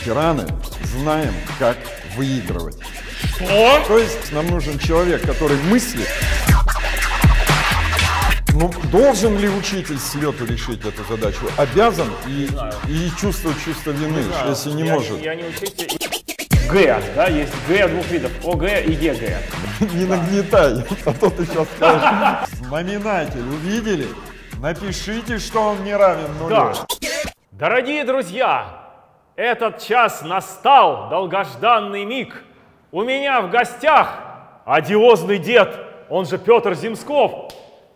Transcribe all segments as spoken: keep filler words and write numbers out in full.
ветераны знаем, как выигрывать. Что? То есть нам нужен человек, который мыслит. Ну, должен ли учитель с лету решить эту задачу? Обязан и, и чувствовать чувство вины, Не если не я, может. Я не учитель. Г, да, есть Г двух видов, ОГ и ЕГЭ. Не нагнетай, а то ты сейчас скажешь. Знаменатель увидели? Напишите, что он не равен нулю. Да. Дорогие друзья, этот час настал, долгожданный миг. У меня в гостях одиозный дед, он же Петр Земсков.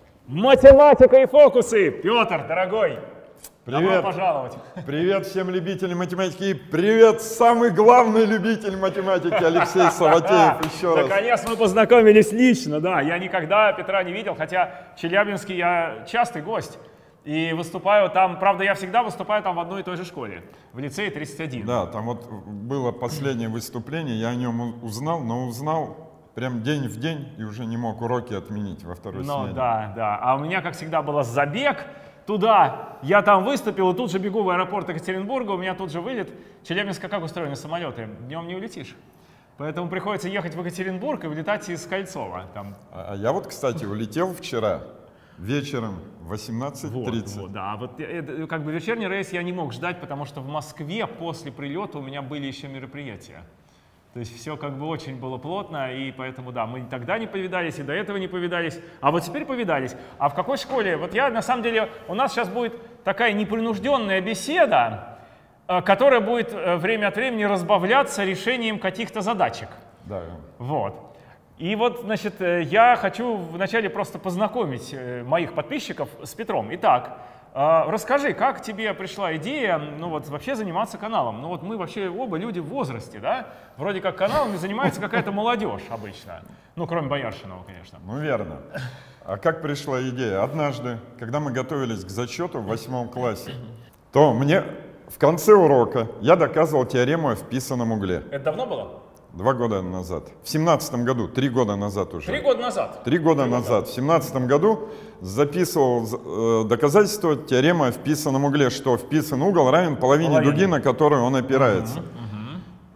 Математика и фокусы. Петр, дорогой, Привет. добро пожаловать. Привет всем любителям математики и привет самый главный любитель математики Алексей Саватеев еще раз. Наконец мы познакомились лично, да. Я никогда Петра не видел, хотя в Челябинске я частый гость. И выступаю там, правда, я всегда выступаю там в одной и той же школе, в лицее тридцать один. Да, там вот было последнее выступление, я о нем узнал, но узнал прям день в день и уже не мог уроки отменить во второй Ну смене. да, да. А у меня, как всегда, был забег туда. Я там выступил, и тут же бегу в аэропорт Екатеринбурга, у меня тут же вылет. Челябинска как устроены самолеты? Днем не улетишь. Поэтому приходится ехать в Екатеринбург и вылетать из Кольцова. Там. А я вот, кстати, улетел вчера вечером в восемнадцать тридцать. Вот, вот, да, вот это, как бы вечерний рейс я не мог ждать, потому что в Москве после прилета у меня были еще мероприятия. То есть все как бы очень было плотно, и поэтому, да, мы тогда не повидались, и до этого не повидались, а вот теперь повидались. А в какой школе? Вот я, на самом деле, у нас сейчас будет такая непринужденная беседа, которая будет время от времени разбавляться решением каких-то задачек. Да. Вот. И вот, значит, я хочу вначале просто познакомить моих подписчиков с Петром. Итак, расскажи, как тебе пришла идея, ну вот, вообще заниматься каналом? Ну вот мы вообще оба люди в возрасте, да? Вроде как каналами занимается какая-то молодежь обычно. Ну, кроме Бояршинова, конечно. Ну, верно. А как пришла идея? Однажды, когда мы готовились к зачету в восьмом классе, то мне в конце урока я доказывал теорему о вписанном угле. Это давно было? Два года назад. В семнадцатом году, три года назад уже. Три года назад? Три года назад. В семнадцатом году записывал э, доказательство теоремы о вписанном угле, что вписан угол равен половине, половине. дуги, на которую он опирается. Uh-huh, uh-huh.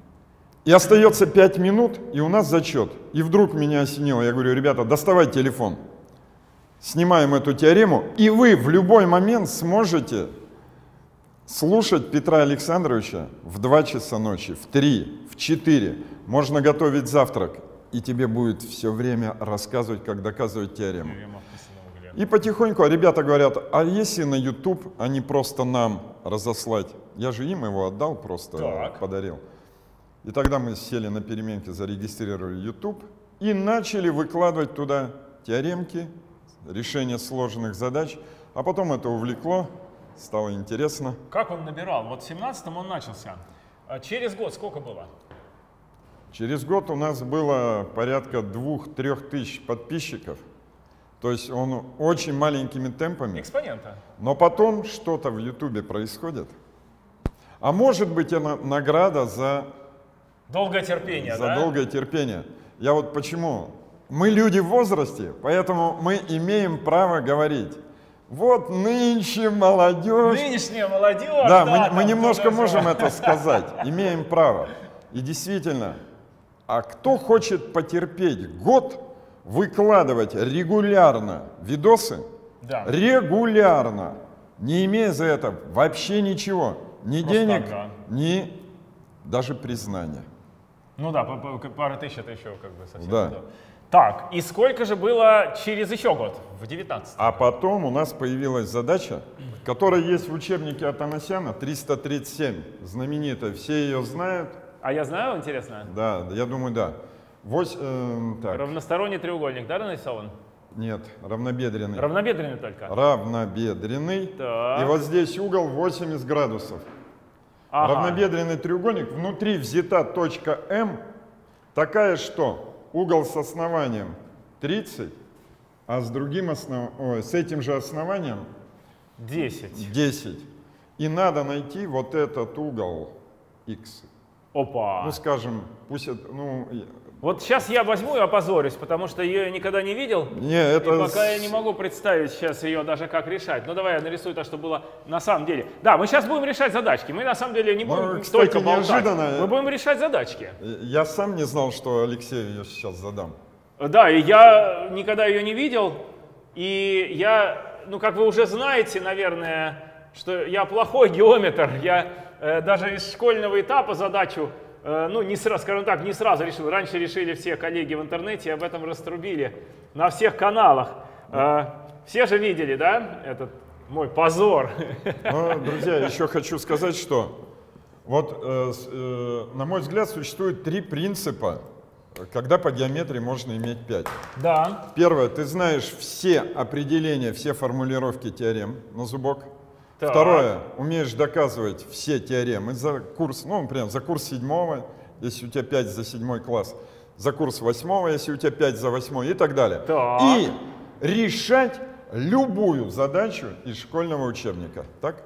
И остается пять минут, и у нас зачет. И вдруг меня осенило. Я говорю, ребята, доставай телефон. Снимаем эту теорему, и вы в любой момент сможете слушать Петра Александровича в два часа ночи, в три, в четыре. Можно готовить завтрак, и тебе будет все время рассказывать, как доказывать теорему. И потихоньку, а ребята говорят, а если на YouTube, а не просто нам разослать? Я же им его отдал, просто так. подарил. И тогда мы сели на переменке, зарегистрировали YouTube и начали выкладывать туда теоремки, решения сложных задач. А потом это увлекло, стало интересно. Как он набирал? Вот в семнадцатом он начался. А через год сколько было? Через год у нас было порядка двух-трех тысяч подписчиков. То есть он очень маленькими темпами. Экспонента. Но потом что-то в Ютубе происходит. А может быть, это награда за... Долгое терпение, за да? долгое терпение. Я вот почему? Мы люди в возрасте, поэтому мы имеем право говорить. Вот нынче молодежь... Нынешняя молодежь... Да, да мы, там, мы немножко да, можем да. это сказать. Имеем право. И действительно, а кто хочет потерпеть год, выкладывать регулярно видосы, да. регулярно, не имея за это вообще ничего, ни Просто денег, так, да. ни даже признания. Ну да, пара тысяч это еще как бы совсем. Да. Да. Так, и сколько же было через еще год, в девятнадцатом? А потом у нас появилась задача, которая есть в учебнике Атанасяна, триста тридцать семь, знаменитая, все ее знают. А я знаю, интересно? Да, я думаю, да. Вось, э, так. Равносторонний треугольник, да, нарисован? Нет, равнобедренный. Равнобедренный только? Равнобедренный. Так. И вот здесь угол восемьдесят градусов. Ага. Равнобедренный треугольник, внутри взята точка М, такая, что угол с основанием тридцать, а с другим основ... Ой, с этим же основанием десять. десять. И надо найти вот этот угол Х. Опа. Ну, скажем, пусть это, ну... Вот сейчас я возьму и опозорюсь, потому что ее я никогда не видел. Не, это... И пока я не могу представить сейчас ее даже как решать. Ну давай я нарисую так, чтобы было на самом деле. Да, мы сейчас будем решать задачки. Мы на самом деле не будем ну, кстати, столько болтать. неожиданно. Мы будем решать задачки. Я сам не знал, что Алексею ее сейчас задам. Да, и я никогда ее не видел. И я, ну как вы уже знаете, наверное, что я плохой геометр. Я э, даже из школьного этапа задачу ну, не сразу, скажем так, не сразу решил. Раньше решили все коллеги в интернете, об этом раструбили на всех каналах. Все же видели, да, этот мой позор. Ну, друзья, еще хочу сказать, что вот, э, э, на мой взгляд, существует три принципа, когда по геометрии можно иметь пять. Да. Первое, ты знаешь все определения, все формулировки теорем на зубок. Так. Второе, умеешь доказывать все теоремы за курс, ну, например, за курс седьмого, если у тебя пять за седьмой класс, за курс восьмого, если у тебя пять за восьмой и так далее. Так. И решать любую задачу из школьного учебника. Так?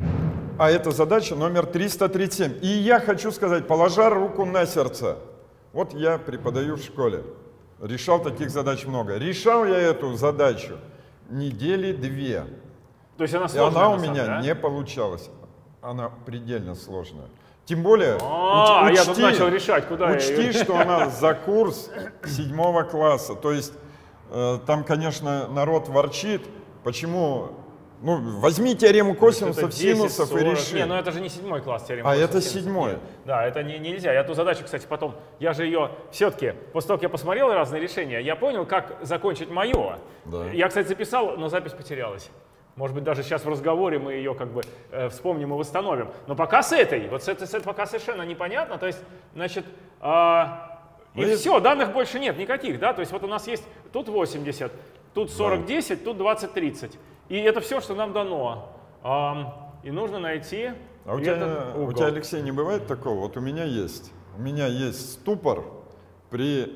А это задача номер триста тридцать семь. И я хочу сказать, положа руку на сердце, вот я преподаю в школе, решал таких задач много. Решал я эту задачу недели две. То есть она сложная, и она у меня да? не получалась. Она предельно сложная. Тем более, а, уч, я учти, тут начал решать, куда учти, я... что она за курс седьмого класса. То есть э, там, конечно, народ ворчит, почему... Ну, возьми теорему косинусов, синусов и реши. Не, ну это же не седьмой класс теорема. А косинусов, это синусов. седьмой. Нет. Да, это не, нельзя. Я ту задачу, кстати, потом, я же ее все-таки, после того, как я посмотрел разные решения, я понял, как закончить мое. Да. Я, кстати, записал, но запись потерялась. Может быть, даже сейчас в разговоре мы ее как бы э, вспомним и восстановим. Но пока с этой, вот с этой, с этой пока совершенно непонятно. То есть, значит, э, и Вы... все, данных больше нет никаких, да? То есть вот у нас есть тут восемьдесят, тут сорок десять, тут двадцать тридцать. И это все, что нам дано. А, и нужно найти А у этот тебя, угол. у тебя, Алексей, не бывает такого? Вот у меня есть. У меня есть ступор при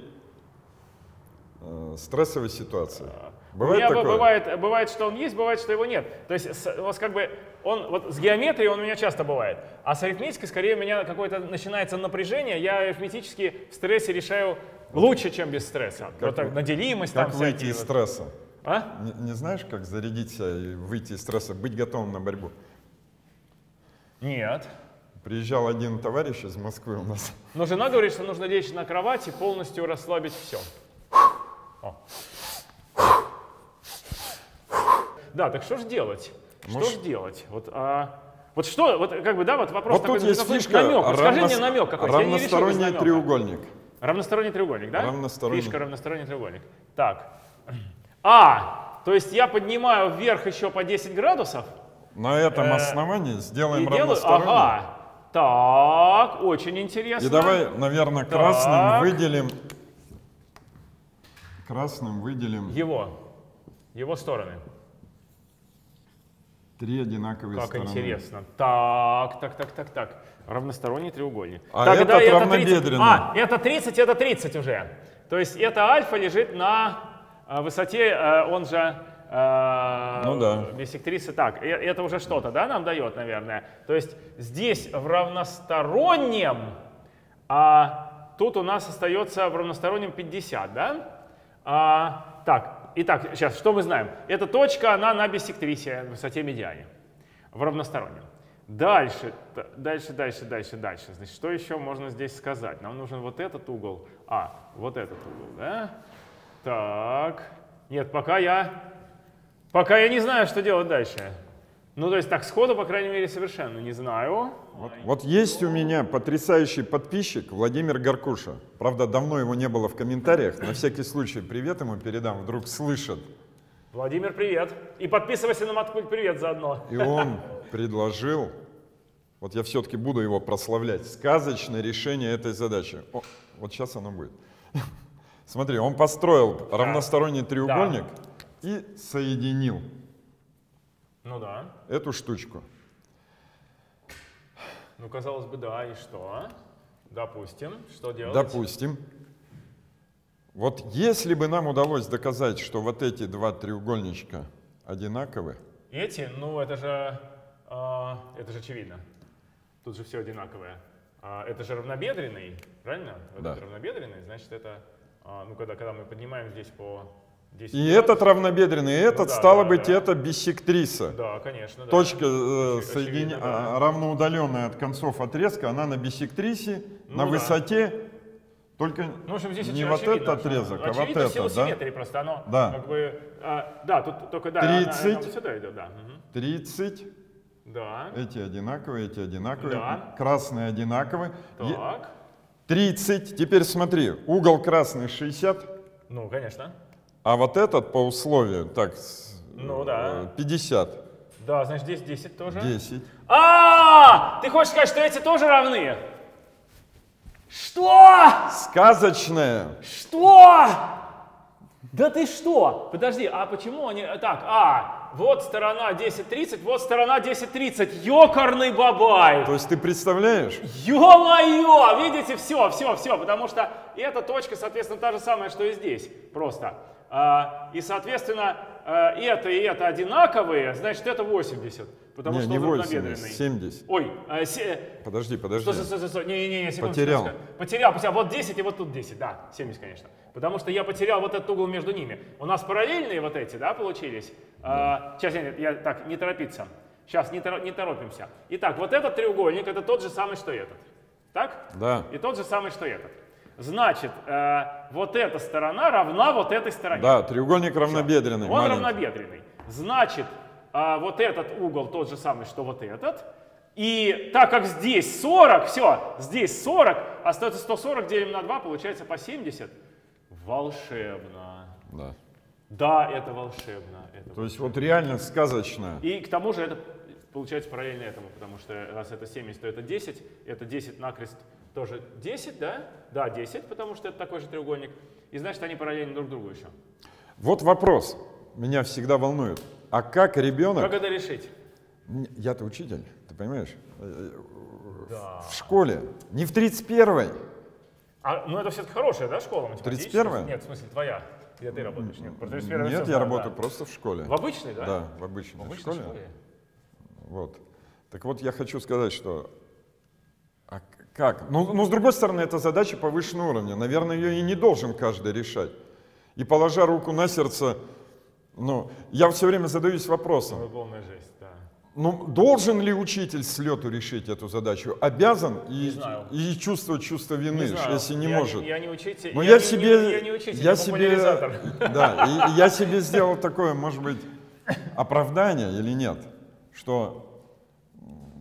э, стрессовой ситуации. Бывает у меня такое? Бывает, бывает, что он есть, бывает, что его нет. То есть с, у вас как бы он вот с геометрией он у меня часто бывает, а с арифметикой скорее у меня какое-то начинается напряжение. Я арифметически в стрессе решаю лучше, чем без стресса. Как, вот так, на делимость как там выйти всякие. из вот. стресса? А? Не, не знаешь, как зарядить себя и выйти из стресса, быть готовым на борьбу? Нет. Приезжал один товарищ из Москвы у нас. Но жена говорит, что нужно лечь на кровать и полностью расслабить все. О. Да, так что же делать? Может... Что же делать? Вот, а, вот что, вот как бы, да, вот вопрос вот такой, тут есть такой фишка, намек. Вот скажи равно... мне намек какой-то. Равносторонний треугольник. Равносторонний треугольник, да? Равносторонний. Фишка равносторонний треугольник. Так. А, то есть я поднимаю вверх еще по десять градусов. На этом э, основании сделаем делаю, равносторонний. Ага. Так, очень интересно. И давай, наверное, так. красным выделим. Красным выделим. Его. Его стороны. Три одинаковые как стороны. Как интересно. Так, так, так, так, так. Равносторонний треугольник. А Тогда этот это равнобедренный. тридцать. А, это тридцать, это тридцать уже. То есть это альфа лежит на высоте, он же э, ну, да. биссектрисы. Так, это уже что-то, да, нам дает, наверное. То есть здесь в равностороннем, а тут у нас остается в равностороннем пятьдесят, да? А, так. Итак, сейчас, что мы знаем? Эта точка, она на биссектрисе, высоте медиане, в равностороннем. Дальше, дальше, дальше, дальше, дальше. Значит, что еще можно здесь сказать? Нам нужен вот этот угол. А, вот этот угол, да? Так. Нет, пока я, пока я не знаю, что делать дальше. Ну, то есть так сходу, по крайней мере, совершенно не знаю. Вот, вот есть у меня потрясающий подписчик Владимир Горкуша. Правда, давно его не было в комментариях. На всякий случай привет ему передам, вдруг слышит. Владимир, привет. И подписывайся на Маткульт привет заодно. И он предложил, вот я все-таки буду его прославлять, сказочное решение этой задачи. О, вот сейчас оно будет. Смотри, он построил равносторонний треугольник да. и соединил. Ну да. Эту штучку. Ну, казалось бы, да, и что? Допустим. Что делать? Допустим. Вот если бы нам удалось доказать, что вот эти два треугольничка одинаковы. Эти? Ну, это же, э, это же очевидно. Тут же все одинаковое. А, это же равнобедренный, правильно? Вот Да. это равнобедренный, значит, это, а, ну, когда, когда мы поднимаем здесь по десять И градусов, этот равнобедренный, и этот, ну, да, стало да, быть, да. это биссектриса. Да, конечно. Да. Точка, э, Очи- соедини... очевидно, да. а, равноудаленная от концов отрезка, она на биссектрисе, Ну, на да. высоте, только Ну, в общем, здесь не очень вот очевидно, этот отрезок, а вот очевидно в силу этот, да? симметрии просто. Оно Да. как бы, а, да, тут только, да, она- тридцать. она сюда идет, да. Мгм. тридцать, Да, эти одинаковые, эти одинаковые, Да. красные одинаковые. Е- так, тридцать, теперь смотри, угол красный шестьдесят, ну, конечно. а вот этот по условию, так, с- Ну, да. э, пятьдесят, Да, значит, здесь десять тоже. десять. А, ты хочешь сказать, что эти тоже равны? Что? Сказочная. Что? Да ты что? Подожди, а почему они... Так, а, вот сторона десять тридцать, вот сторона десять тридцать. Ёкарный бабай! То есть ты представляешь? Ё-моё! Видите, все, все, все, потому что эта точка, соответственно, та же самая, что и здесь, просто. А, и, соответственно, а, это и это одинаковые, значит, это восемьдесят, потому Не, что не он восемьдесят, равнобедренный. семьдесят. Ой, а, се- Подожди, подожди. Стой, стой, стой, стой. Не, не, не, секунду, Потерял. секундочку. Потерял, потерял. Вот десять и вот тут десять, да, семьдесят, конечно. Потому что я потерял вот этот угол между ними. У нас параллельные вот эти, да, получились? А, сейчас, я, я, так, не торопиться. Сейчас, не, торо- не торопимся. Итак, вот этот треугольник, это тот же самый, что и этот. Так? Да. И тот же самый, что и этот. Значит, э, вот эта сторона равна вот этой стороне. Да, треугольник равнобедренный. Он маленький. равнобедренный. Значит, а, вот этот угол тот же самый, что вот этот. И так как здесь сорок, все, здесь сорок, остается сто сорок, делим на два, получается по семьдесят. Волшебно. Да. Да, это волшебно. Это То есть вот реально сказочная. И к тому же это получается параллельно этому, потому что раз это семьдесят, то это десять, это десять накрест тоже десять, да? Да, десять, потому что это такой же треугольник. И значит, они параллельны друг другу еще. Вот вопрос, меня всегда волнует. А как ребенок... Как это решить? Н- Я-то учитель, ты понимаешь? Э, Да. В школе, не в тридцать первой. А, ну это все-таки хорошая, да, школа математическая? тридцать первая? Нет, в смысле твоя. Где ты работаешь? Нет, про тридцать первую Нет, всё я знаю, работаю да. просто в школе. В обычной, да? Да, в обычной, В обычной школе. школе. Вот. Так вот, я хочу сказать, что... А к- как? Ну, ну, с другой стороны, это задача повышенного уровня. Наверное, ее и не должен каждый решать. И положа руку на сердце, ну, я все время задаюсь вопросом. Ну, полная жесть, да. Ну, должен ли учитель с лету решить эту задачу? Обязан и, знаю. и чувствовать чувство вины, Не знаю, если не я может. Я не учитель. Но я, я, не- себе, не- я не учитель, я я себе, популяризатор. да, и, и я себе сделал такое, может быть, оправдание или нет, что м,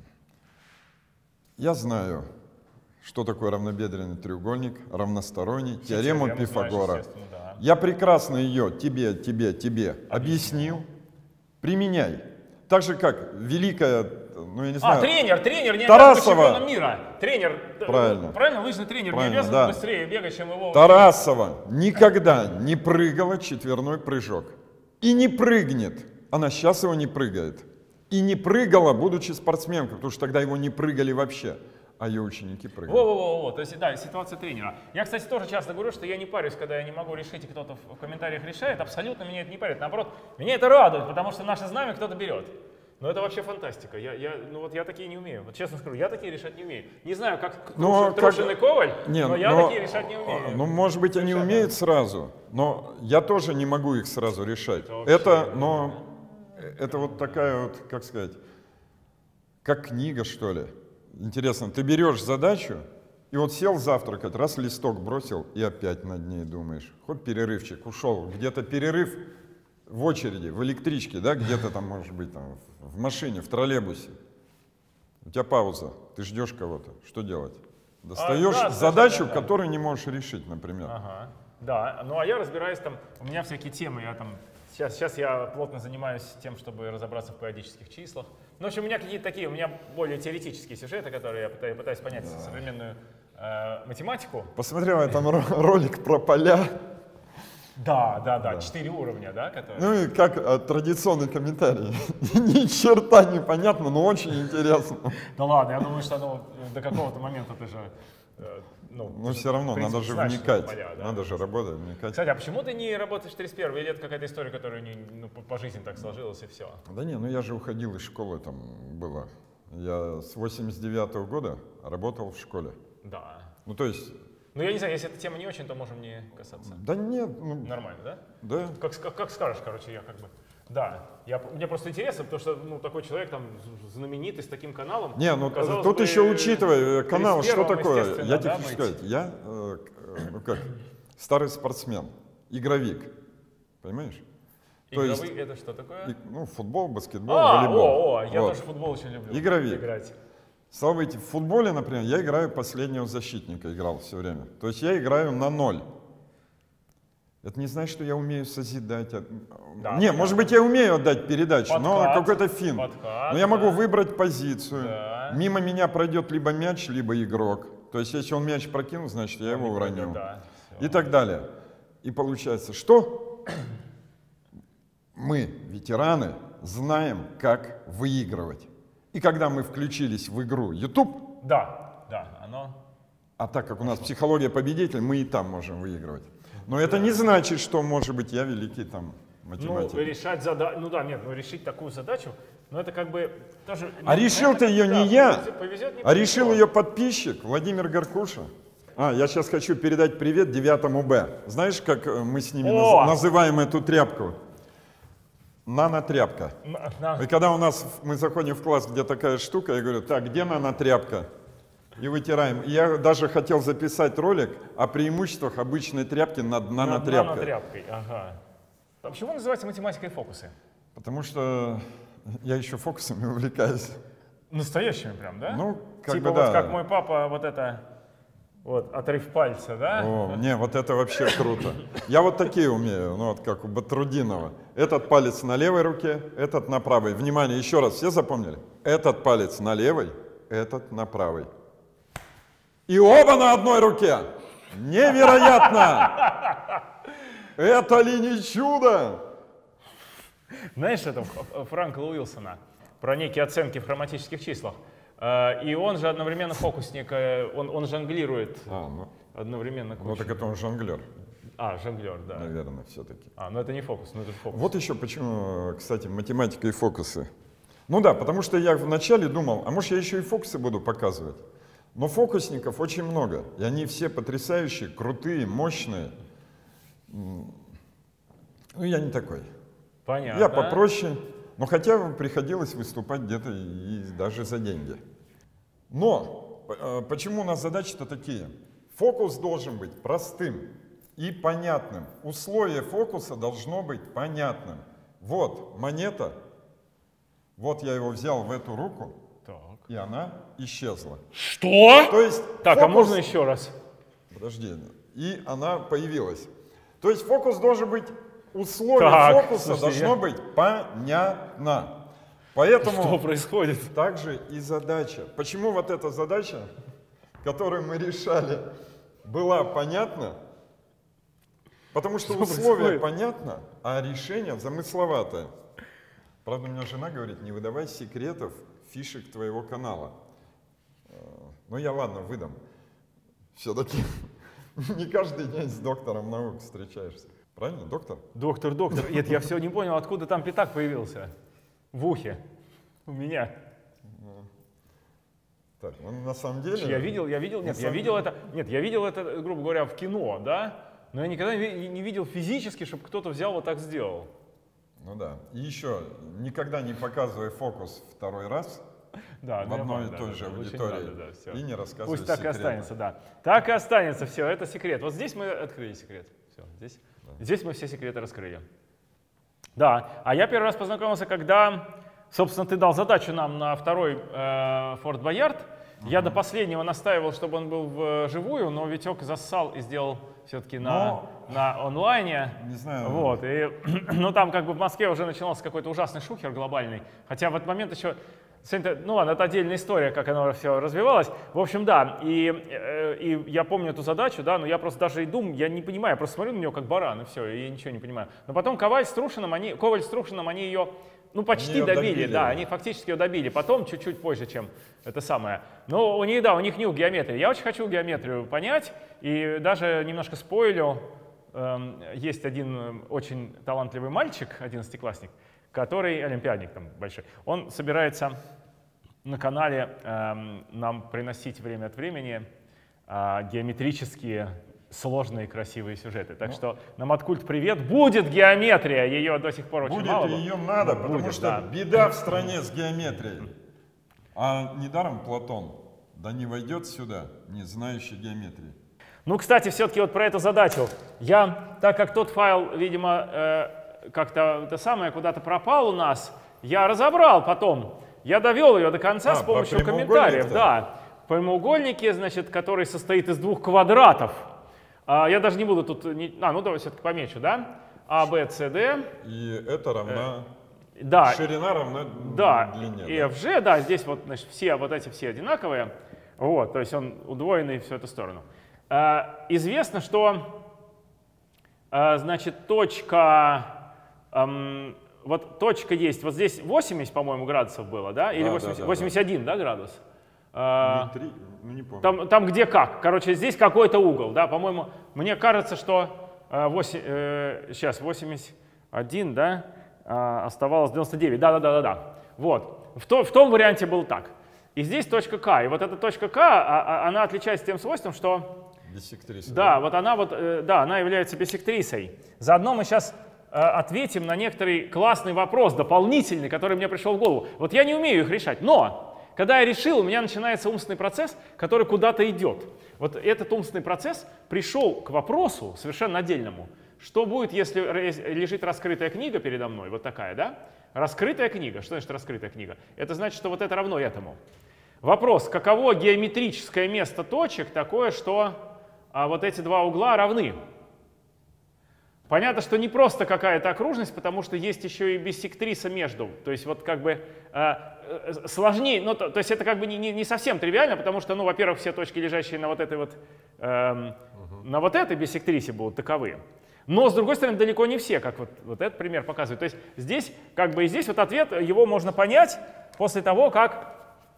я знаю, что такое равнобедренный треугольник, равносторонний, теорему Теорему знаешь, Пифагора. естественно, да. Я прекрасно ее тебе, тебе, тебе объяснил, применяй. Так же, как великая, ну я не знаю, А, тренер, тренер, не Тарасова. обязан быть чемпионом мира. Тренер. э, Правильно. Правильно, лыжный тренер Правильно, не обязан да. быстрее бегать, чем его. Тарасова никогда не прыгала четверной прыжок. И не прыгнет. Она сейчас его не прыгает. И не прыгала, будучи спортсменкой, потому что тогда его не прыгали вообще. А ее ученики прыгали. Во-во-во, то есть, да, ситуация тренера. Я, кстати, тоже часто говорю, что я не парюсь, когда я не могу решить, и кто-то в комментариях решает. Абсолютно меня это не парит. Наоборот, меня это радует, потому что наше знамя кто-то берет. Но это вообще фантастика. Я, я, ну вот я такие не умею. Вот честно скажу, я такие решать не умею. Не знаю, как Но Трушин, как- Трушин и Коваль, Не, но я но- такие решать не умею. Ну, может быть, они Совершенно. умеют сразу, но я тоже не могу их сразу решать. Это вообще- Это, но это вот такая вот, как сказать, как книга, что ли. Интересно, ты берешь задачу, и вот сел завтракать, раз листок бросил, и опять над ней думаешь. Хоть перерывчик, ушел, где-то перерыв в очереди, в электричке, да, где-то там, может быть, там, в машине, в троллейбусе. У тебя пауза, ты ждешь кого-то, что делать? Достаешь да, задачу, совершенно, да. которую не можешь решить, например. Ага, да. Ну а я разбираюсь там, у меня всякие темы, я там, сейчас, сейчас я плотно занимаюсь тем, чтобы разобраться в периодических числах. Ну, в общем, у меня какие-то такие, у меня более теоретические сюжеты, которые я пытаюсь, пытаюсь понять современную э, математику. Посмотрел я там ро- ролик про поля, Да, да, да, четыре уровня, да, которые... ну и как э, традиционный комментарий. Ни черта не понятно, но очень интересно. Да ладно, я думаю, что ну, до какого-то момента ты же... э, ну, Но ты же, все равно, в принципе, надо же знаешь, что вникать, это поля, да. надо же работать, вникать. Кстати, а почему ты не работаешь в тридцать первом? Или это какая-то история, которая не, ну, по, по жизни так сложилась и все? Да не, ну я же уходил из школы, там было, Я с восемьдесят девятого года работал в школе. Да. Ну, то есть... Ну, я не знаю, если эта тема не очень, то можем не касаться. Да нет. Ну, нормально, да? Да. Как, как, как скажешь, короче, я как бы... Да, я, мне просто интересно, потому что ну, такой человек там знаменитый с таким каналом. Не, ну тут бы, еще учитывая канал, что такое, я тебе да, хочу сказать, я э, ну, как, старый спортсмен, игровик, понимаешь? Игровый То есть, это что такое? И, ну, футбол, баскетбол, а, волейбол. О, о, я вот. тоже футбол очень люблю. Игровик. Играть. Слава богу, в футболе, например, я играю последнего защитника, играл все время. То есть я играю на ноль. Это не значит, что я умею созидать. Да, не, да. Может быть, я умею отдать передачу, подкат, но какой-то финт. Подкат, но я могу да. выбрать позицию. Да. Мимо меня пройдет либо мяч, либо игрок. То есть, если он мяч прокинул, значит, я его уроню. Да, и так далее. И получается, что мы, ветераны, знаем, как выигрывать. И когда мы включились в игру YouTube, да, да, оно... а так как у нас психология победителя, мы и там можем выигрывать. Но это не значит, что, может быть, я великий там математик. Ну, решать задачу, ну да, нет, ну решить такую задачу, но это как бы тоже... А ну, решил-то ее да, не я, повезет, повезет, не а решил ее подписчик Владимир Горкуша. А, я сейчас хочу передать привет девятому Б. Знаешь, как мы с ними наз, называем эту тряпку? Нанотряпка. На. И когда у нас, мы заходим в класс, где такая штука, я говорю, так, где нанотряпка? И вытираем. И я даже хотел записать ролик о преимуществах обычной тряпки над нанотряпкой. Над нанотряпкой, ага. А почему называется математикой фокусы? Потому что я еще фокусами увлекаюсь. Настоящими прям, да? Ну, как типа бы вот да. как мой папа, вот это, вот, отрыв пальца, да? О, не, вот это вообще круто. Я вот такие умею, ну вот как у Батрудинова. Этот палец на левой руке, этот на правой. Внимание, еще раз, все запомнили? Этот палец на левой, этот на правой. И оба на одной руке. Невероятно! Это ли не чудо? Знаешь, это Франкла Уилсона про некие оценки в хроматических числах. И он же одновременно фокусник, он, он жонглирует а, ну, одновременно. Ну так это он жонглер. А, жонглер, да. Наверное, все-таки. А, ну это не фокус, ну это же фокус. Вот еще почему, кстати, математика и фокусы. Ну да, потому что я вначале думал, а может я еще и фокусы буду показывать. Но фокусников очень много, и они все потрясающие, крутые, мощные. Ну, я не такой. Понятно. Я попроще, но хотя бы приходилось выступать где-то и даже за деньги. Но почему у нас задачи-то такие? Фокус должен быть простым и понятным. Условие фокуса должно быть понятным. Вот монета, вот я его взял в эту руку. Так. И она исчезла. Что? То есть так, фокус... а можно еще раз? Подожди. И она появилась. То есть фокус должен быть, условие так, фокуса слушайте, должно я... быть понятно. Поэтому что происходит? Также и задача. Почему вот эта задача, которую мы решали, была понятна? Потому что, что условие происходит? Понятно, а решение замысловатое. Правда, у меня жена говорит, не выдавай секретов, фишек твоего канала. Ну я ладно, выдам. Все-таки не каждый день с доктором наук встречаешься. Правильно, доктор? Доктор, доктор. Нет, я все не понял, откуда там пятак появился. В ухе. У меня. Так, ну на самом деле... Я видел, я видел, нет, я видел это, нет, я видел это, грубо говоря, в кино, да? Но я никогда не видел физически, чтобы кто-то взял вот так сделал. Ну да. И еще, никогда не показывай фокус второй раз. Да, в одной и да, той да, же да, аудитории. надо, да, и не рассказывай Пусть так секреты. И останется, да. Так и останется, все, это секрет. Вот здесь мы открыли секрет. Все, здесь, да. Здесь мы все секреты раскрыли. Да, а я первый раз познакомился, когда, собственно, ты дал задачу нам на второй э, Форт Боярд. Uh-huh. Я до последнего настаивал, чтобы он был вживую, но Витек зассал и сделал все-таки на, на онлайне. Не знаю. Вот, и, ну там как бы в Москве уже начинался какой-то ужасный шухер глобальный. Хотя в этот момент еще... Ну ладно, это отдельная история, как оно все развивалось. В общем, да, и, и я помню эту задачу, да, но я просто даже и думаю, я не понимаю, я просто смотрю на нее как баран, и все, и я ничего не понимаю. Но потом Коваль с Трушиным, они, Коваль с Трушиным, они ее, ну, почти они добили, добили, да, они фактически ее добили. Потом, чуть-чуть позже, чем это самое. Но у них, да, у них нюх геометрии. Я очень хочу геометрию понять, и даже немножко спойлю, эм, есть один очень талантливый мальчик, одиннадцатиклассник, который, олимпиадник там большой, он собирается на канале э, нам приносить время от времени э, геометрические сложные красивые сюжеты. Так ну, что на Маткульт привет. Будет геометрия, ее до сих пор очень будет, мало. Будет, ее надо, потому будет, что да. беда в стране с геометрией. А недаром Платон, да не войдет сюда, не знающий геометрии. Ну, кстати, все-таки вот про эту задачу. Я, так как тот файл, видимо, э, как-то это самое куда-то пропал у нас, я разобрал потом. Я довел ее до конца а, с помощью комментариев. Да, прямоугольники, значит, который состоит из двух квадратов. А, я даже не буду тут... Не, а, ну давай все-таки помечу, да? А, Б, С, Д. И это равна... Э, да. Ширина равна да, длине. И F G, да, здесь вот, значит, все вот эти все одинаковые. Вот, то есть он удвоенный в эту сторону. А, известно, что, а, значит, точка... Ам, вот точка есть, вот здесь восемьдесят, по-моему, градусов было, да? Или да, восемьдесят, да, да, восемьдесят один, да, градус? А, не три, ну, не помню. Там, там где как. Короче, здесь какой-то угол, да? По-моему, мне кажется, что восемь, э, сейчас восемьдесят один, да? А, оставалось девяносто девять. Да-да-да-да-да. Вот. В, то, в том варианте было так. И здесь точка К. И вот эта точка К, а, а, она отличается тем свойством, что... Биссектриса. Да, да, вот она вот, э, да, она является биссектрисой. Заодно мы сейчас... ответим на некоторый классный вопрос, дополнительный, который мне пришел в голову. Вот я не умею их решать, но когда я решил, у меня начинается умственный процесс, который куда-то идет. Вот этот умственный процесс пришел к вопросу совершенно отдельному. Что будет, если лежит раскрытая книга передо мной, вот такая, да? Раскрытая книга. Что значит раскрытая книга? Это значит, что вот это равно этому. Вопрос, каково геометрическое место точек такое, что а, вот эти два угла равны? Понятно, что не просто какая-то окружность, потому что есть еще и биссектриса между. То есть вот как бы э, сложнее, ну, то, то есть это как бы не, не, не совсем тривиально, потому что, ну, во-первых, все точки, лежащие на вот этой вот, э, угу. на вот этой биссектрисе будут таковы. Но, с другой стороны, далеко не все, как вот, вот этот пример показывает. То есть здесь, как бы и здесь вот ответ, его можно понять после того, как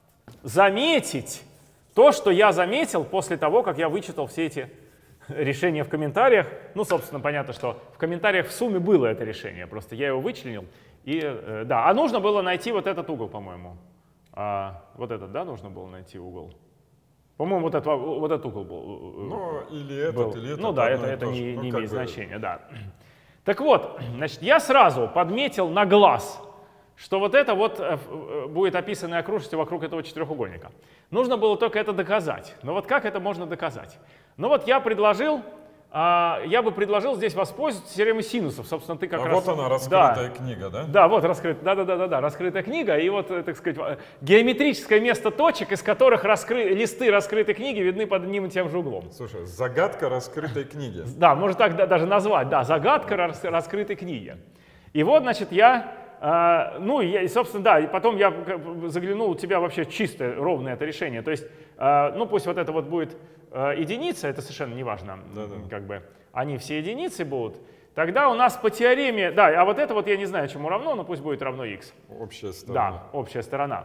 заметить то, что я заметил после того, как я вычитал все эти решение в комментариях. Ну, собственно, понятно, что в комментариях в сумме было это решение, просто я его вычленил. И, э, да, а нужно было найти вот этот угол, по-моему. А, вот этот, да, нужно было найти угол. По-моему, вот, это, вот этот угол был. Ну, или этот, был. или этот. Ну да, это, это не, ну, не имеет бы... значения, да. Так вот, значит, я сразу подметил на глаз, что вот это вот будет описанная окружность вокруг этого четырехугольника. Нужно было только это доказать. Но вот как это можно доказать? Ну вот я предложил, а, я бы предложил здесь воспользоваться теоремой синусов. Собственно, ты как а раз... вот она, раскрытая да, книга, да? Да, вот раскрытая, да, да, да, да, да, раскрытая книга. И вот, так сказать, геометрическое место точек, из которых раскры... листы раскрытой книги видны под одним и тем же углом. Слушай, загадка раскрытой книги. Да, можно так да, даже назвать, да, загадка рас... раскрытой книги. И вот, значит, я... Uh, ну, и, и, собственно, да, и потом я заглянул, у тебя вообще чистое, ровное это решение. То есть, uh, ну, пусть вот это вот будет uh, единица, это совершенно не важно, Да-да. как бы, они все единицы будут. Тогда у нас по теореме, да, а вот это вот я не знаю, чему равно, но пусть будет равно x. Общая сторона. Да, общая сторона.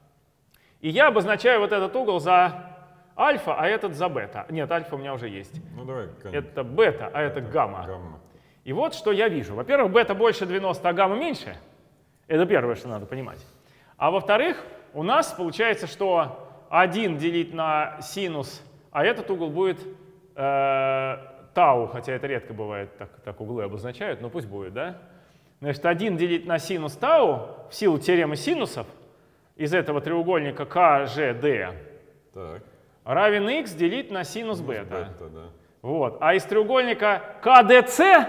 И я обозначаю вот этот угол за альфа, а этот за бета. Нет, альфа у меня уже есть. Ну, давай, это бета, а это, это гамма. гамма. И вот что я вижу. Во-первых, бета больше девяноста, а гамма меньше. Это первое, что надо понимать. А во-вторых, у нас получается, что один делить на синус, а этот угол будет э, тау, хотя это редко бывает, так, так углы обозначают, но пусть будет, да? Значит, один делить на синус тау в силу теоремы синусов из этого треугольника ка жэ дэ равен x делить на синус, синус бета. бета да. Вот. А из треугольника ка дэ цэ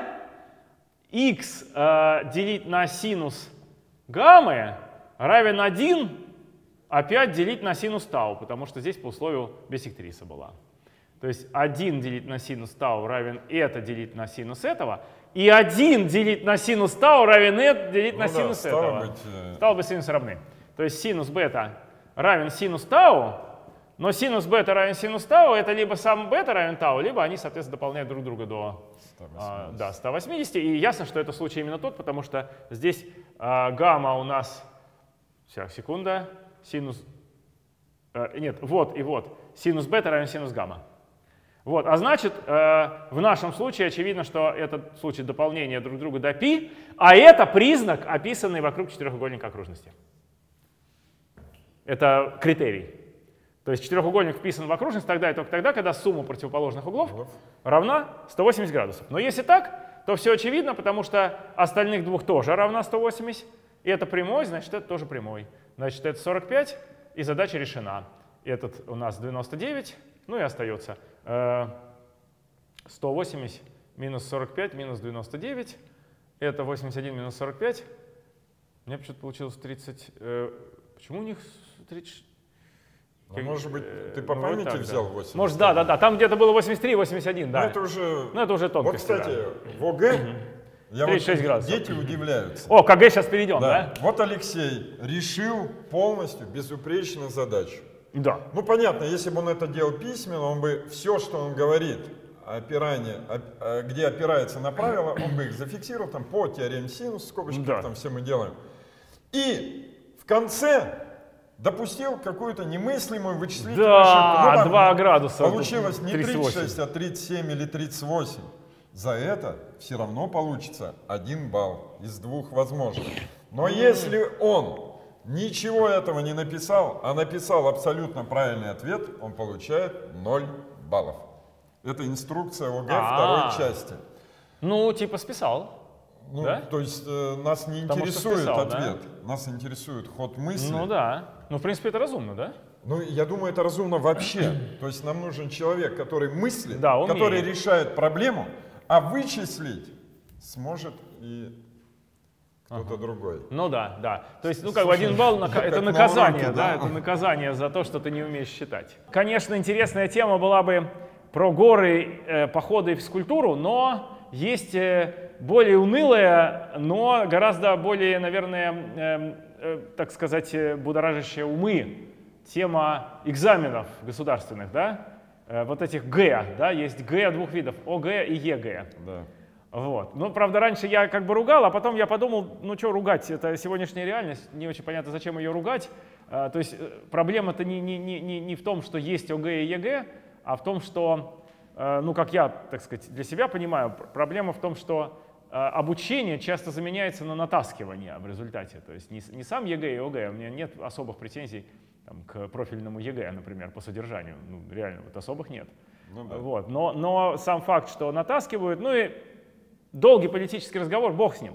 x э, делить на синус гаммы равен один, опять делить на синус тау, потому что здесь по условию биссектриса была. То есть один делить на синус тау равен это делить на синус этого, и один делить на синус тау равен это делить ну на да, синус стало этого. Быть, э... Стало быть, синусы равны. То есть синус бета равен синус тау, но синус бета равен синус тау, это либо сам бета равен тау, либо они, соответственно, дополняют друг друга до ста восьмидесяти. А, да, ста восьмидесяти. И ясно, что это случай именно тот, потому что здесь а, гамма у нас, сейчас, секунда, синус, а, нет, вот и вот, синус бета равен синус гамма. Вот, а значит, а, в нашем случае очевидно, что этот случай дополнения друг друга до π, а это признак, описанный вокруг четырехугольника окружности. Это критерий. То есть четырехугольник вписан в окружность тогда и только тогда, когда сумма противоположных углов равна сто восемьдесят градусов. Но если так, то все очевидно, потому что остальных двух тоже равна сто восемьдесят. И это прямой, значит, это тоже прямой. Значит, это сорок пять, и задача решена. Этот у нас девяносто девять, ну и остается сто восемьдесят минус сорок пять минус девяносто девять. Это восемьдесят один минус сорок пять. У меня почему-то получилось тридцать. Э, почему у них тридцать? А может быть, ты по ну, памяти вот так, взял да. восемьдесят? Может, да, да, да. Там где-то было восемьдесть три, восемьдесят один, да. Ну, это уже, ну, это уже тонкость. Вот, кстати, да. В ОГЭ я тридцать шесть вот, градусов. Дети удивляются. О, КГ сейчас перейдем, да? да? Вот Алексей решил полностью безупречно задачу. Да. Ну, понятно, если бы он это делал письменно, он бы все, что он говорит, опирание, где опирается на правила, он бы их зафиксировал там по теореме синус, скобочки, да. Там все мы делаем. И в конце допустил какую-то немыслимую вычислительную да, ошибку. Ну, там, два градуса. Получилось не тридцать шесть, а тридцать семь или тридцать восемь. За это все равно получится один балл из двух возможных. Но если он ничего этого не написал, а написал абсолютно правильный ответ, он получает ноль баллов. Это инструкция ОГЭ А-а-а. второй части. Ну, типа списал. Ну, да? То есть э, нас не Потому интересует списал, ответ, да? Нас интересует ход мысли. Ну да. Ну, в принципе, это разумно, да? Ну, я думаю, это разумно вообще. То есть нам нужен человек, который мыслит, да, который решает проблему, а вычислить сможет и кто-то ага. другой. Ну да, да. То есть, ну как бы один балл, нака это наказание, уроке, да? да, это наказание за то, что ты не умеешь считать. Конечно, интересная тема была бы про горы, э, походы и физкультуру, но есть э, более унылая, но гораздо более, наверное, э, э, так сказать, будоражащая умы тема экзаменов государственных, да? Э, вот этих ГЭ, да, есть ГЭ двух видов, ОГЭ и ЕГЭ. Да. Вот. Ну, правда, раньше я как бы ругал, а потом я подумал, ну что ругать, это сегодняшняя реальность, не очень понятно, зачем ее ругать. А, то есть проблема-то не, не, не, не в том, что есть ОГЭ и ЕГЭ, а в том, что, а, ну, как я, так сказать, для себя понимаю, проблема в том, что а, обучение часто заменяется на натаскивание в результате. То есть не, не сам ЕГЭ и ОГЭ, у меня нет особых претензий там, к профильному ЕГЭ, например, по содержанию. Ну, реально, вот особых нет. Ну, да. Вот. Но, но сам факт, что натаскивают, ну и долгий политический разговор, бог с ним.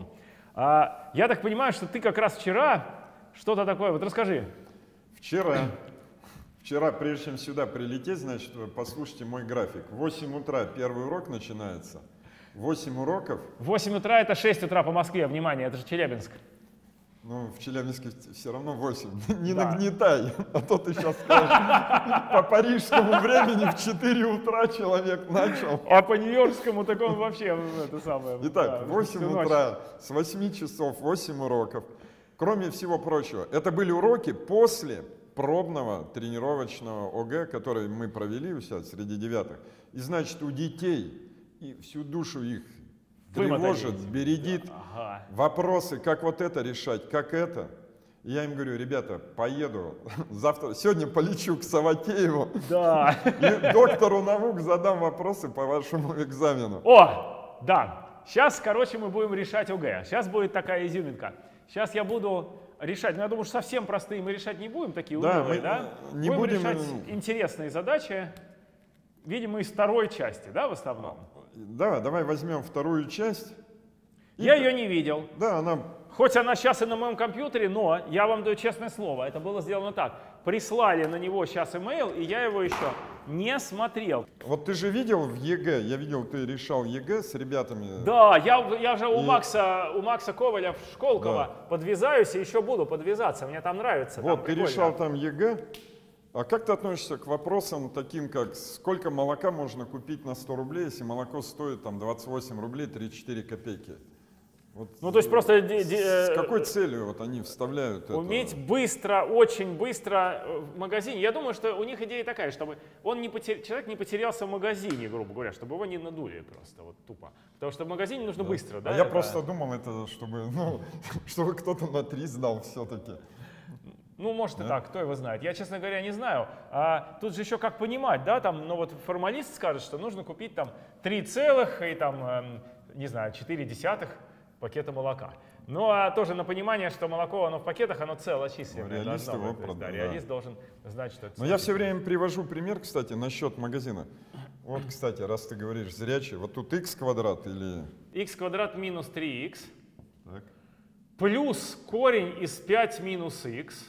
А, я так понимаю, что ты как раз вчера что-то такое, вот расскажи. Вчера, вчера, прежде чем сюда прилететь, значит, послушайте мой график. В восемь утра первый урок начинается, восемь уроков. В восемь утра это шесть утра по Москве, внимание, это же Челябинск. Ну, в Челябинске все равно восемь. Не да. нагнетай, а то ты сейчас скажешь, по парижскому времени в четыре утра человек начал. А по нью-йоркскому так он вообще это самое. Итак, в восемь утра, с восьми часов, восемь уроков. Кроме всего прочего, это были уроки после пробного тренировочного ОГЭ, который мы провели у себя среди девятых. И значит, у детей и всю душу их тревожит, бередит ага. вопросы, как вот это решать, как это. И я им говорю, ребята, поеду завтра, сегодня полечу к Саватееву да. и доктору наук задам вопросы по вашему экзамену. О, да, сейчас, короче, мы будем решать ОГЭ. Сейчас будет такая изюминка. Сейчас я буду решать, ну я думаю, что совсем простые мы решать не будем, такие да, унылые, мы да? Не будем, будем решать интересные задачи, видимо, из второй части, да, в основном? Да, давай возьмем вторую часть. Я и... ее не видел. Да, она... Хоть она сейчас и на моем компьютере, но я вам даю честное слово, это было сделано так. Прислали на него сейчас имейл, и я его еще не смотрел. Вот ты же видел в ЕГЭ, я видел, ты решал ЕГЭ с ребятами. Да, я, я же у, и... Макса, у Макса Коваля в Школково да. подвязаюсь и еще буду подвязаться, мне там нравится. Вот, там ты решал там ЕГЭ. А как ты относишься к вопросам таким, как сколько молока можно купить на сто рублей, если молоко стоит там двадцать восемь рублей тридцать четыре копейки? Вот, ну, то есть просто... С какой целью вот они вставляют уметь это? быстро, очень быстро в магазине. Я думаю, что у них идея такая, чтобы он не потер... человек не потерялся в магазине, грубо говоря, чтобы его не надули просто, вот тупо. Потому что в магазине нужно да. быстро, да? А я это... просто думал, это чтобы, ну, чтобы кто-то на три сдал все-таки. Ну, может да? и так, кто его знает. Я, честно говоря, не знаю. А тут же еще как понимать, да, там, ну вот формалист скажет, что нужно купить там три целых и там, э, не знаю, четыре десятых пакета молока. Ну, а тоже на понимание, что молоко, оно в пакетах, оно целочисленное. Ну, реалист его быть, продал, да, да. реалист должен знать, что это Но я все время привожу пример, кстати, насчет магазина. Вот, кстати, раз ты говоришь зрячий, вот тут x квадрат или... X квадрат минус три икс Так. плюс корень из пять минус x.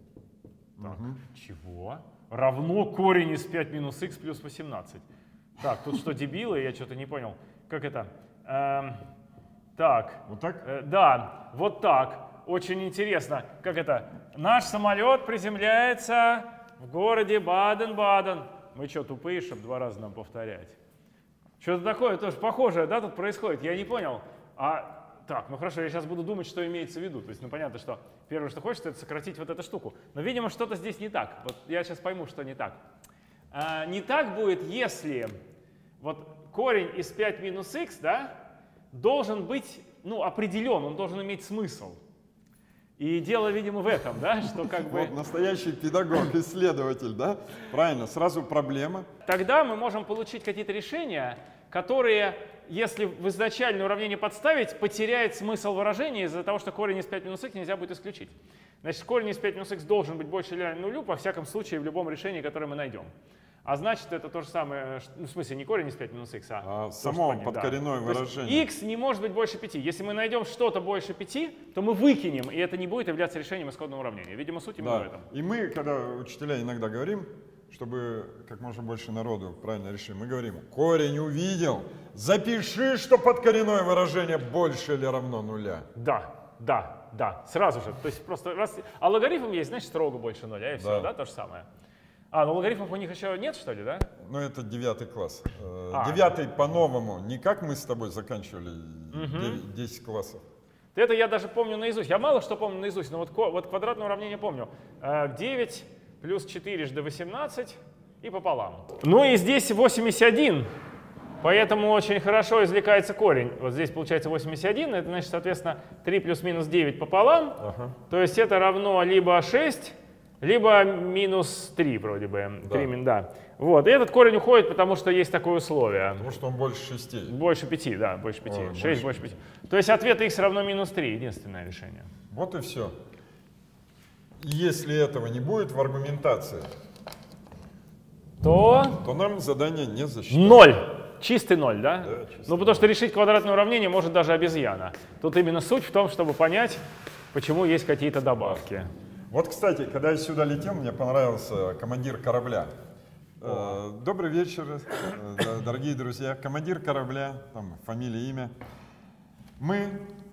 Так, Угу. чего? Равно корень из пять минус x плюс восемнадцать. Так, тут что, дебилы? Я что-то не понял. Как это? Эм, так. Вот так? Э, да, вот так. Очень интересно. Как это? Наш самолет приземляется в городе Баден-Баден. Мы что, тупые, чтобы два раза нам повторять? Что-то такое тоже похожее, да, тут происходит? Я не понял. А, так, ну хорошо, я сейчас буду думать, что имеется в виду. То есть, ну понятно, что первое, что хочется, это сократить вот эту штуку. Но, видимо, что-то здесь не так. Вот я сейчас пойму, что не так. А, не так будет, если вот корень из пять минус x, да, должен быть, ну, определен, он должен иметь смысл. И дело, видимо, в этом, да, что как бы... Вот настоящий педагог, исследователь, да? Правильно, сразу проблема. Тогда мы можем получить какие-то решения, которые, если в изначальное уравнение подставить, потеряет смысл выражения из-за того, что корень из пять минус x нельзя будет исключить. Значит, корень из пять минус x должен быть больше или равен нулю, во всяком случае, в любом решении, которое мы найдем. А значит, это то же самое, ну, в смысле, не корень из пять минус x, а, А то, само что подкоренное да. выражение. X не может быть больше пяти. Если мы найдем что-то больше пяти, то мы выкинем, и это не будет являться решением исходного уравнения. Видимо, суть именно Да. в этом. И мы, когда учителя иногда говорим, чтобы как можно больше народу правильно решили, мы говорим, корень увидел, запиши, что подкоренное выражение больше или равно нуля. Да, да, да, сразу же. То есть просто раз... А логарифм есть, значит, строго больше нуля, и все, Да. да, то же самое. А, ну логарифмов у них еще нет, что ли, да? Ну, это девятый класс. Э, А. Девятый по-новому. Не как мы с тобой заканчивали девять- десять классов. Это я даже помню наизусть. Я мало что помню наизусть, но вот, ко- вот квадратное уравнение помню. Э, девять плюс четырежды восемнадцать и пополам. Ну и здесь восемьдесят один, поэтому очень хорошо извлекается корень. Вот здесь получается восемьдесят один, это значит, соответственно, три плюс минус девять пополам. Ага. То есть это равно либо шесть, либо минус три вроде бы. Да. три, мин- да. Вот. И этот корень уходит, потому что есть такое условие. Потому что он больше шести. Больше пяти, да, больше пяти. Ой, шесть больше больше пяти. То есть ответ x равно минус три, единственное решение. Вот и все. Если этого не будет в аргументации, То то нам задание не засчитают. ноль. Чистый ноль, да? Да, чистый Ну, потому что решить квадратное уравнение может даже обезьяна. Тут именно суть в том, чтобы понять, почему есть какие-то добавки. Вот, кстати, когда я сюда летел, мне понравился командир корабля. Э, Добрый вечер, э, д- дорогие друзья. Командир корабля, там фамилия, имя. Мы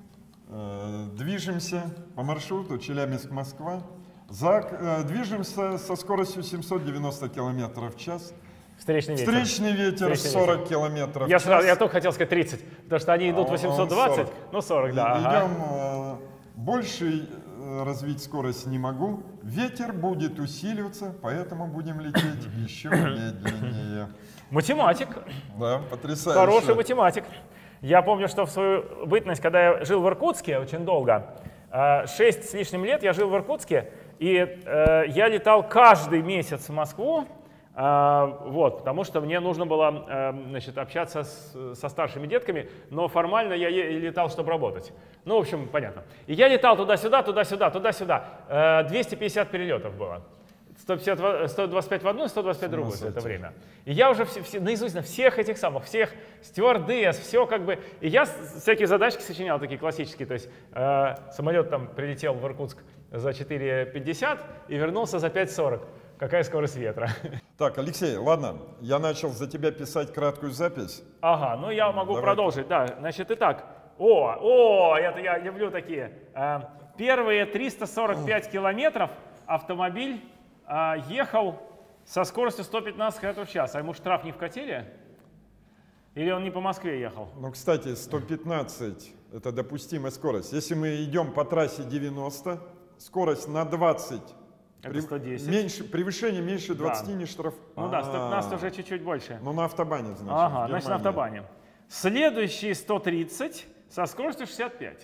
э, движемся по маршруту Челябинск-Москва. За, э, движемся со скоростью семьсот девяносто километров в час. Встречный ветер. Встречный ветер Встречный сорок километров Я, в час. сразу, я только хотел сказать тридцать, потому что они идут А он- восемьсот он двадцать, сорок. ну сорок, да. И- ага. Идем, э, больше э, развить скорость не могу. Ветер будет усиливаться, поэтому будем лететь еще медленнее. Математик. Да, потрясающе. Хороший математик. Я помню, что в свою бытность, когда я жил в Иркутске очень долго, э, шесть с лишним лет я жил в Иркутске, и э, я летал каждый месяц в Москву, э, вот, потому что мне нужно было э, значит, общаться с- со старшими детками, но формально я е- летал, чтобы работать. Ну, в общем, понятно. И я летал туда-сюда, туда-сюда, туда-сюда. Э, двести пятьдесят перелетов было. сто пятьдесят в- сто двадцать пять в одну и сто двадцать пять в другую за это время. И я уже все, все, наизусть на всех этих самых, всех стюардесс, все как бы... И я с- всякие задачки сочинял, такие классические. То есть э, самолет там прилетел в Иркутск за четыре пятьдесят и вернулся за пять сорок. Какая скорость ветра? Так, Алексей, ладно, я начал за тебя писать краткую запись. Ага, ну я могу Давай. продолжить. Да, значит, итак. О, о, это я люблю такие. Э, первые триста сорок пять километров автомобиль э, ехал со скоростью сто пятнадцать километров в час. А ему штраф не вкатили? Или он не по Москве ехал? Ну, кстати, сто пятнадцать – это допустимая скорость. Если мы идем по трассе девяносто, скорость на двадцать. Это Прев- сто десять. Меньше, превышение меньше двадцати Да. не штраф. Ну да, сто пятнадцать А, уже чуть-чуть больше. Ну, на автобане, значит. Ага, в значит на Германии. автобане. Следующий сто тридцать со скоростью шестьдесят пять.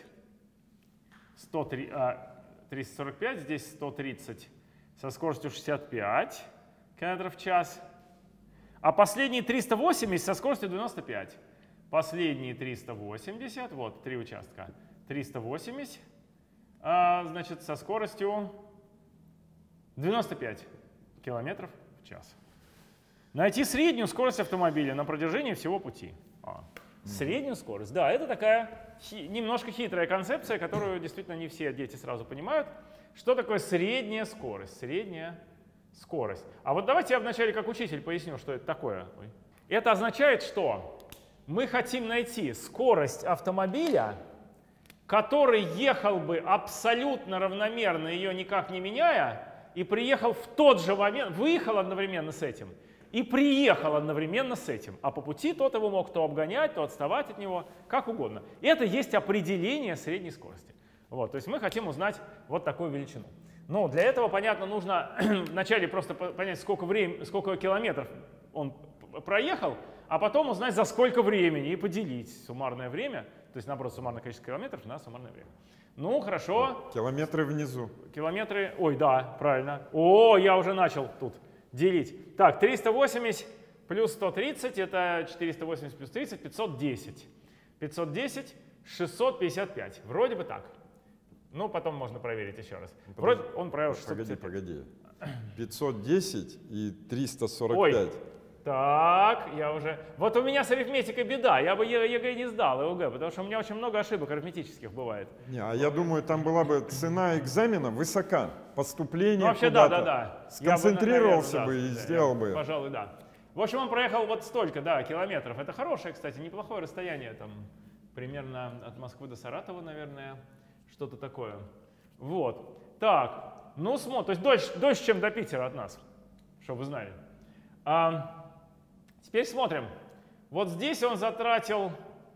сто три, а, триста сорок пять, здесь сто тридцать со скоростью шестьдесят пять километров в час. А последние триста восемьдесят со скоростью девяносто пять. Последние триста восемьдесят, вот три участка, триста восемьдесят, а, значит, со скоростью девяносто пять километров в час. Найти среднюю скорость автомобиля на протяжении всего пути. А, среднюю скорость. Да, это такая хи немножко хитрая концепция, которую действительно не все дети сразу понимают. Что такое средняя скорость? Средняя скорость. А вот давайте я вначале как учитель поясню, что это такое. Ой. Это означает, что мы хотим найти скорость автомобиля, который ехал бы абсолютно равномерно, ее никак не меняя, и приехал в тот же момент, выехал одновременно с этим, и приехал одновременно с этим. А по пути тот его мог то обгонять, то отставать от него, как угодно. Это есть определение средней скорости. Вот, то есть мы хотим узнать вот такую величину. Ну, для этого, понятно, нужно вначале просто понять, сколько, времени, сколько километров он проехал, а потом узнать, за сколько времени, и поделить суммарное время, то есть, наоборот, суммарное количество километров на суммарное время. Ну, хорошо. Километры внизу. Километры, ой, да, правильно. О, я уже начал тут делить. Так, триста восемьдесят плюс сто тридцать, это четыреста восемьдесят плюс тридцать, пятьсот десять. пятьсот десять, шестьсот пятьдесят пять. Вроде бы так. Ну, потом можно проверить еще раз. Вроде он проверил шестьсот пятьдесят пять. Погоди, погоди. пятьсот десять и триста сорок пять. Ой. Так, я уже... Вот у меня с арифметикой беда. Я бы ЕГЭ не сдал, и ОГЭ, потому что у меня очень много ошибок арифметических бывает. Не, а я думаю, там была бы цена экзамена высока. Поступление ну, вообще, да, куда-то. да, да. Сконцентрировался бы, бы и да, сделал я, бы. Пожалуй, да. В общем, он проехал вот столько, да, километров. Это хорошее, кстати, неплохое расстояние. Там примерно от Москвы до Саратова, наверное, что-то такое. Вот. Так, ну смотри, то есть дольше, дольше, чем до Питера от нас, чтобы вы знали. А, теперь смотрим. Вот здесь он затратил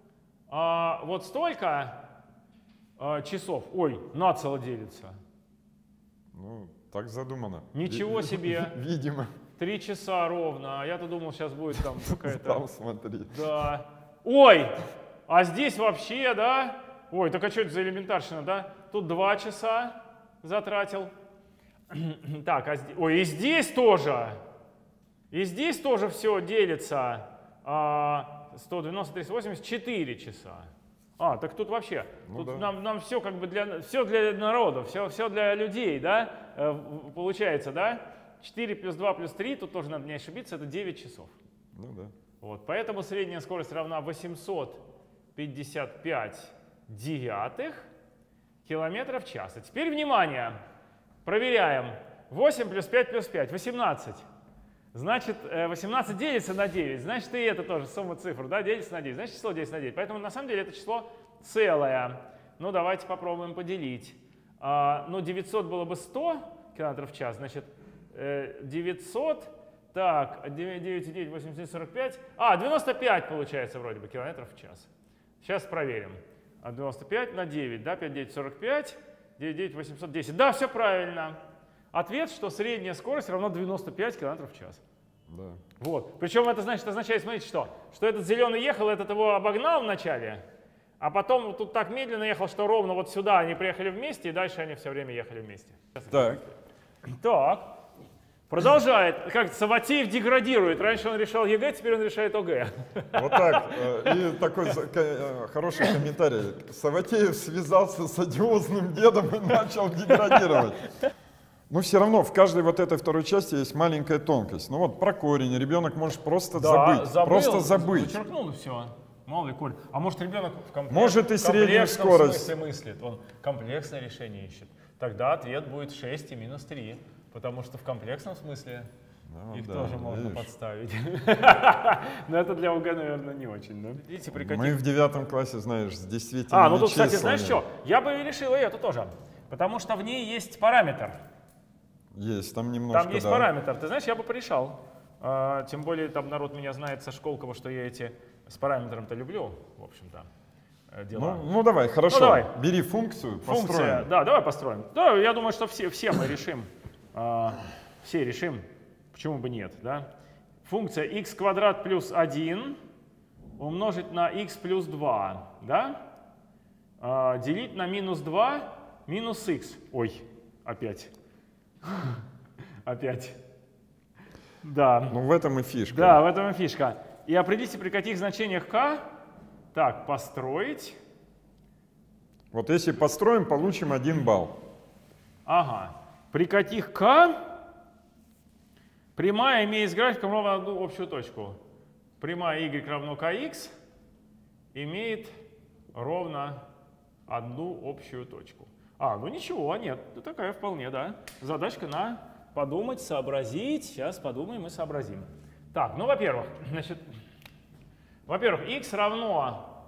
а, вот столько а, часов. Ой, нацело делится. Ну, так задумано. Ничего себе. Видимо. Три часа ровно. А я-то думал, сейчас будет там какая-то... Там смотри. Да. Ой, а здесь вообще, да? Ой, так а что это за элементарщина, да? Тут два часа затратил. Так, а здесь... Ой, и здесь тоже. И здесь тоже все делится. сто девяносто, триста восемьдесят, четыре часа. А, так тут вообще, ну, тут да. нам, нам все как бы для, все для народа, все, все для людей, да, получается, да? четыре плюс два плюс три, тут тоже надо не ошибиться, это девять часов. Ну да. Вот, поэтому средняя скорость равна восемьсот пятьдесят пять девятых километров в час. А теперь, внимание, проверяем. восемь плюс пять плюс пять, восемнадцать. Значит, восемнадцать делится на девять, значит, и это тоже сумма цифр, да, делится на девять, значит, число делится на девять. Поэтому, на самом деле, это число целое. Ну, давайте попробуем поделить. А, ну, девятьсот было бы сто километров в час, значит, девятьсот, так, девять, девять, восемьдесят, сорок пять, а, девяносто пять получается вроде бы километров в час. Сейчас проверим. девяносто пять на девять, да, пять, девять, сорок пять, девять, девять, восемьсот десять. Да, все правильно. Ответ, что средняя скорость равна девяносто пять километров в час. Да. Вот. Причем это значит, означает, смотрите, что? Что этот зеленый ехал, этот его обогнал вначале, а потом тут так медленно ехал, что ровно вот сюда они приехали вместе, и дальше они все время ехали вместе. Так. Так. Продолжает. Как Саватеев деградирует. Раньше он решал ЕГЭ, теперь он решает ОГЭ. Вот так. И такой хороший комментарий. Саватеев связался с одиозным дедом и начал деградировать. Но все равно в каждой вот этой второй части есть маленькая тонкость. Ну вот про корень ребенок может просто да, забыть. Забыл, просто забыть. Зачеркнул и все. Мало ли, Коль. А может ребенок в, комплекс, может и в комплексном скорость. смысле мыслит. Он комплексное решение ищет. Тогда ответ будет шесть и минус три. Потому что в комплексном смысле ну, их да, тоже можно видишь. Подставить. Но это для ОГЭ, наверное, не очень. Но видите, при каких... Мы в девятом классе, знаешь, с действительно. А, ну тут, кстати, знаешь что? Я бы решил и эту тоже. Потому что в ней есть параметр. Есть, там немножко, Там есть да. параметр. Ты знаешь, я бы порешал. А, тем более, там народ меня знает со Школково, что я эти с параметром-то люблю, в общем-то. Дела. Ну, ну давай, хорошо. Ну, давай. Бери функцию, Функция, построим. да, давай построим. Да, я думаю, что все, все мы решим. Uh, все решим, почему бы нет, да? Функция x квадрат плюс один умножить на x плюс два, да? Uh, делить на минус два минус x. Ой, опять. Опять. Да. Ну в этом и фишка. Да, в этом и фишка. И определите, при каких значениях k. Так, построить. Вот если построим, получим один балл. Ага. При каких k прямая имеет с графиком ровно одну общую точку. Прямая y равно kx имеет ровно одну общую точку. А, ну ничего, нет, ну такая вполне, да. Задачка на подумать, сообразить. Сейчас подумаем и сообразим. Так, ну, во-первых, значит, во-первых, x равно,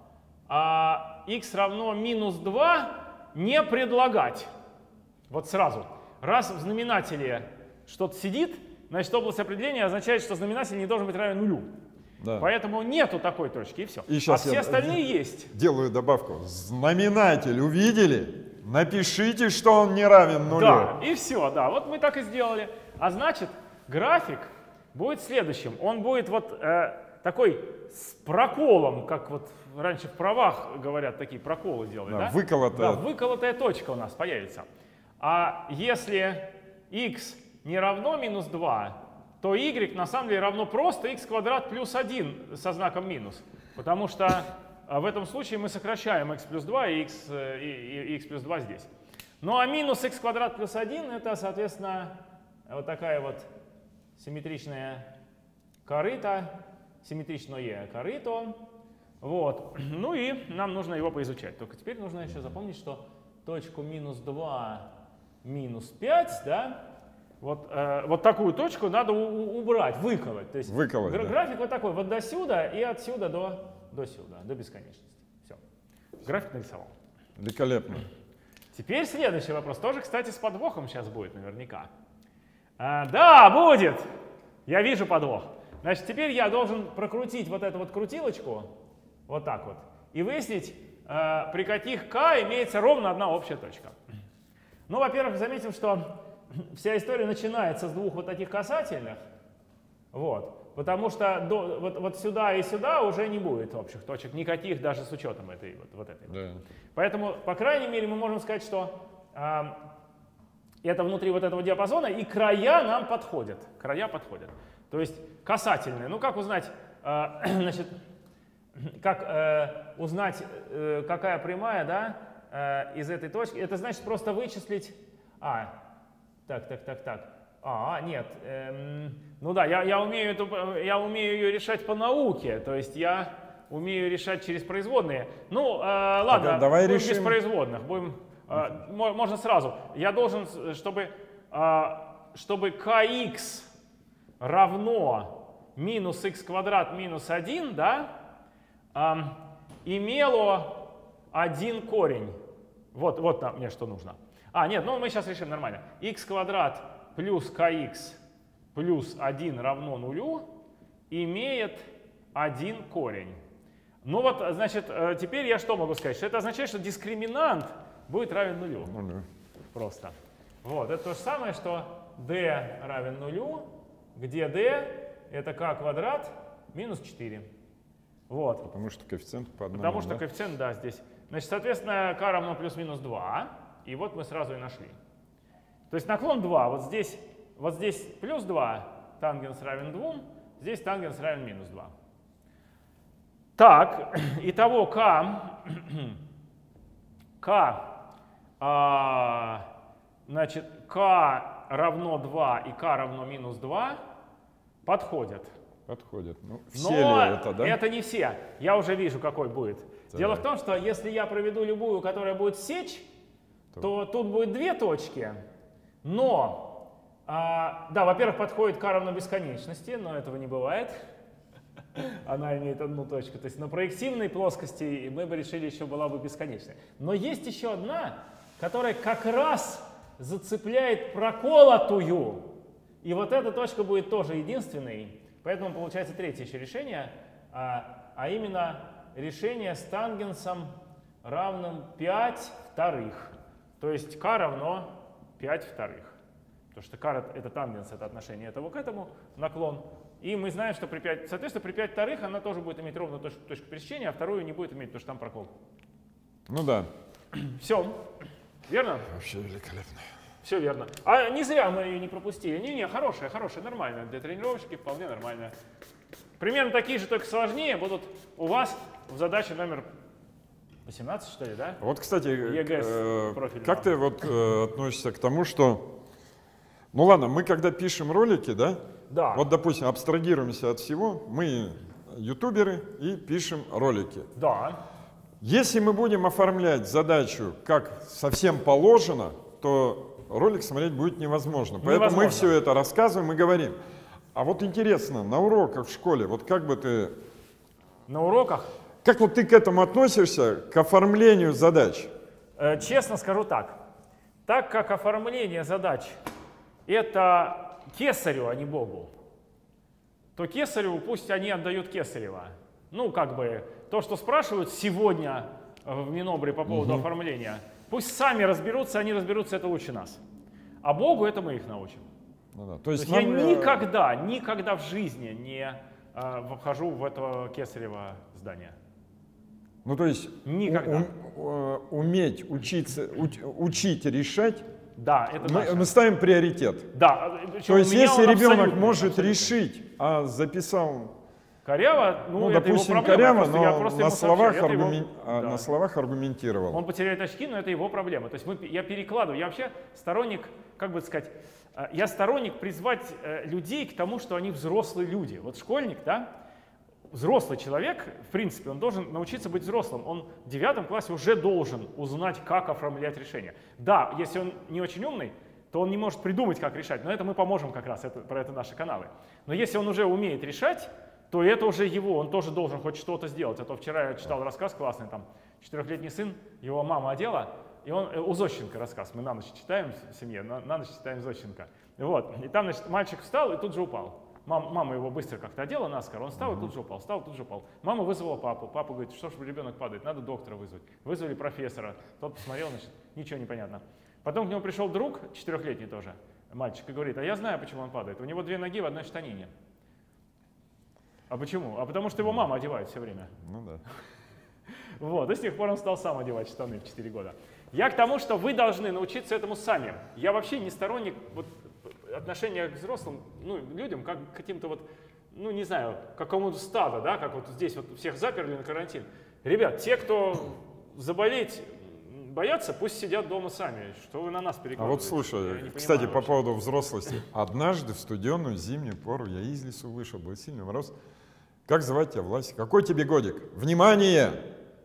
а, x равно минус два не предлагать. Вот сразу. Раз в знаменателе что-то сидит, значит, область определения означает, что знаменатель не должен быть равен нулю. Да. Поэтому нету такой точки, и все. И а все я остальные есть. Делаю добавку. Знаменатель увидели? Напишите, что он не равен нулю. Да, и все, да. Вот мы так и сделали. А значит, график будет следующим. Он будет вот э, такой с проколом, как вот раньше в правах говорят, такие проколы делают. Да, Да, выколотая. Да, выколотая точка у нас появится. А если x не равно минус два, то y на самом деле равно просто x квадрат плюс один со знаком минус. Потому что в этом случае мы сокращаем x плюс два и x, и, и x плюс два здесь. Ну а минус x квадрат плюс один это, соответственно, вот такая вот симметричная корыто, симметричное корыто. Вот. Ну и нам нужно его поизучать. Только теперь нужно еще запомнить, что точку минус два, минус пять, да, вот, э, вот такую точку надо у, убрать, выколоть. То есть выколоть, гра да. График вот такой, вот до сюда и отсюда до, до сюда, до бесконечности. Все. График нарисовал. Великолепно. Теперь следующий вопрос. Тоже, кстати, с подвохом сейчас будет наверняка. А, да, будет! Я вижу подвох. Значит, теперь я должен прокрутить вот эту вот крутилочку, вот так вот, и выяснить, э, при каких k имеется ровно одна общая точка. Ну, во-первых, заметим, что вся история начинается с двух вот таких касательных, вот, потому что до, вот, вот сюда и сюда уже не будет общих точек, никаких даже с учетом этой вот, вот этой. Да. Поэтому, по крайней мере, мы можем сказать, что э, это внутри вот этого диапазона, и края нам подходят, края подходят. То есть касательные. Ну, как узнать, э, значит, как э, узнать, э, какая прямая, да, э, из этой точки? Это значит просто вычислить. А, так, так, так, так. А, нет. Эм, ну да, я, я, умею эту, я умею ее решать по науке. То есть я умею решать через производные. Ну, э, ладно, давай будем решим. без производных. Будем, э, можно сразу. Я должен, чтобы, э, чтобы kx равно минус x квадрат минус один, да, эм, имело один корень. Вот, вот нам, мне что нужно. А, нет, ну мы сейчас решим нормально. X квадрат плюс kx плюс один равно нулю имеет один корень. Ну вот, значит, теперь я что могу сказать? Что это означает, что дискриминант будет равен нулю. Ну, Просто. Вот, это то же самое, что d равен нулю, где d это k квадрат минус четыре. Вот. Потому что коэффициент по одному. Потому что да? коэффициент, да, здесь. Значит, соответственно, k равно плюс-минус два. И вот мы сразу и нашли. То есть наклон два. Вот здесь, вот здесь плюс два, тангенс равен двум, здесь тангенс равен минус два. Так, итого k, k, а, значит, k равно два и k равно минус два подходят. Подходит. Ну, все Но ли это, да? это не все. Я уже вижу, какой будет. Так. Дело в том, что если я проведу любую, которая будет сечь, то, то тут будет две точки. Но, а, да, во-первых, подходит k равно бесконечности, но этого не бывает. Она имеет одну точку. То есть на проективной плоскости мы бы решили, еще была бы бесконечной. Но есть еще одна, которая как раз зацепляет проколотую. И вот эта точка будет тоже единственной. Поэтому получается третье еще решение, а, а именно решение с тангенсом равным пять вторых. То есть k равно пять вторых. Потому что k это тангенс, это отношение этого к этому, наклон. И мы знаем, что при пять, соответственно, при пять вторых она тоже будет иметь ровно точку, точку пересечения, а вторую не будет иметь, потому что там прокол. Ну да. Все. Верно? Вообще великолепно. Все верно. А не зря мы ее не пропустили. Не-не, хорошая, хорошая, нормальная. Для тренировочки вполне нормальная. Примерно такие же, только сложнее, будут у вас в задаче номер восемнадцать, что ли, да? Вот, кстати, э, профиль, как ты вот э, относишься к тому, что, ну ладно, мы когда пишем ролики, да, да. вот, допустим, абстрагируемся от всего, мы ютуберы и пишем ролики. Да. Если мы будем оформлять задачу как совсем положено, то ролик смотреть будет невозможно. Поэтому невозможно. мы все это рассказываем и говорим. А вот интересно, на уроках в школе, вот как бы ты... На уроках? Как вот ты к этому относишься, к оформлению задач? Э, честно скажу так. Так как оформление задач — это Кесарю, а не Богу, то Кесарю пусть они отдают Кесарева. Ну, как бы, то, что спрашивают сегодня в Минобре по поводу угу. оформления, пусть сами разберутся, они разберутся, это лучше нас. А Богу это мы их научим. Ну, да. То есть, То есть нам... я никогда, никогда в жизни не э, вхожу в это Кесарево здание. Ну, то есть никогда. У, у, уметь учиться, уч, учить решать, да, это мы, мы ставим приоритет. Да. То есть если ребенок может абсолютно. решить, а записал... Коряво, ну, ну это допустим, его проблема, коряво, но я просто на, словах сообщаю, аргумен... его... а, да. на словах аргументировал. Он потеряет очки, но это его проблема. То есть мы, я перекладываю, я вообще сторонник, как бы сказать, я сторонник призвать людей к тому, что они взрослые люди. Вот школьник, да, взрослый человек, в принципе, он должен научиться быть взрослым. Он в девятом классе уже должен узнать, как оформлять решения. Да, если он не очень умный, то он не может придумать, как решать. Но это мы поможем как раз, это, про это наши каналы. Но если он уже умеет решать, то это уже его, он тоже должен хоть что-то сделать. А то вчера я читал рассказ классный, там, четырехлетний сын, его мама одела, и он, у Зощенко рассказ, мы на ночь читаем в семье, на, на ночь читаем Зощенко. Вот, и там, значит, мальчик встал и тут же упал. Мам, мама его быстро как-то одела наскоро, он встал и тут же упал, встал и тут же упал. Мама вызвала папу, папа говорит, что ж ребенок падает, надо доктора вызвать. Вызвали профессора, тот посмотрел, значит, ничего не понятно. Потом к нему пришел друг, четырехлетний тоже, мальчик, и говорит, а я знаю, почему он падает, у него две ноги в одной штанине. А почему? А потому что его мама одевает все время. Ну да. Вот, и с тех пор он стал сам одевать штаны в четыре года. Я к тому, что вы должны научиться этому сами. Я вообще не сторонник вот, отношения к взрослым ну, людям, как к каким-то вот, ну не знаю, какому-то стаду, да, как вот здесь вот всех заперли на карантин. Ребят, те, кто заболеть боятся, пусть сидят дома сами. Что вы на нас перекладываете? А вот слушай, кстати, по поводу взрослости. Однажды в студенную зимнюю пору я из лесу вышел, был сильный мороз. Как звать тебя, Власик? Какой тебе годик? Внимание!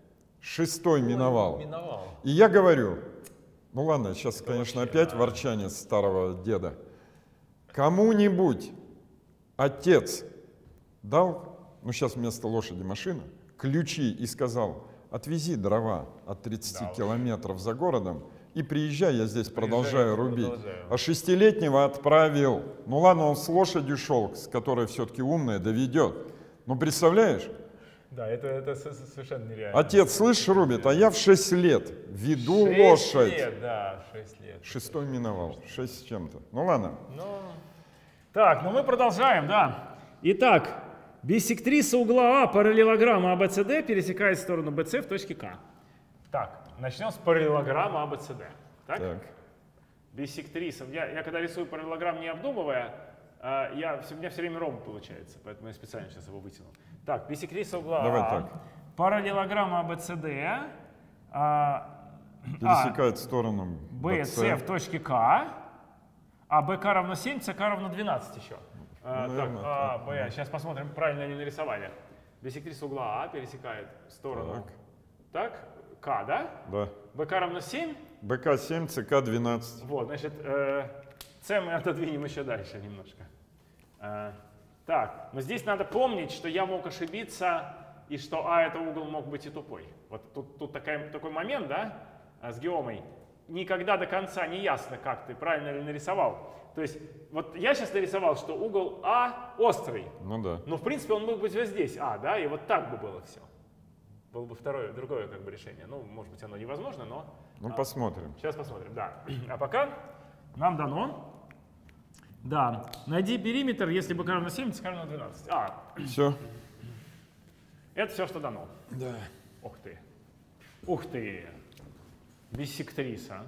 Шестой миновал. миновал. И я говорю, ну ладно, сейчас, это конечно, вообще, опять да. ворчание старого деда. Кому-нибудь отец дал, ну сейчас вместо лошади машина, ключи и сказал, отвези дрова от тридцати да, километров за городом и приезжай, я здесь приезжай, продолжаю рубить. Продолжаю. А шестилетнего отправил. Ну ладно, он с лошадью шел, с которой все-таки умная, доведет. Ну представляешь? Да, это, это совершенно нереально. Отец, слышишь, рубит, а я в шесть лет веду шесть лошадь. Лет, да, шесть лет. Шестой миновал, шесть с чем-то. Ну ладно. Ну, так, ну мы продолжаем, да. Итак, биссектриса угла А параллелограмма А Б С Д пересекает сторону Б С в точке К. Так, начнем с параллелограмма А Б С Д. Так? Так. Биссектриса. Я, я когда рисую параллелограмм не обдумывая, Я, у меня все время ромб получается, поэтому я специально сейчас его вытянул. Так, биссектриса угла Давай А, так. параллелограмма А Б С Д, а, пересекает а, сторону Б С в точке К, а БК равно семь, СК равно двенадцать еще. А, ну, так, А, Б, да. Сейчас посмотрим, правильно они нарисовали. Биссектриса угла А пересекает сторону. Так, так К, да? Да. БК равно семь. БК семь, СК двенадцать. Вот, значит, э, С мы отодвинем еще дальше немножко. А, так, но здесь надо помнить, что я мог ошибиться, и что А это угол мог быть и тупой. Вот тут, тут такой, такой момент, да, с геомой. Никогда до конца не ясно, как ты правильно ли нарисовал. То есть, вот я сейчас нарисовал, что угол А острый. Ну да. Но в принципе он мог быть вот здесь А, да, и вот так бы было все. Было бы второе, другое как бы решение. Ну, может быть, оно невозможно, но... Ну, а, посмотрим. Сейчас посмотрим, да. А пока нам дано... Да, найди периметр, если БК равно семь, СК равно двенадцать. А, все. Это все, что дано. Да. Ух ты. Ух ты. Биссектриса.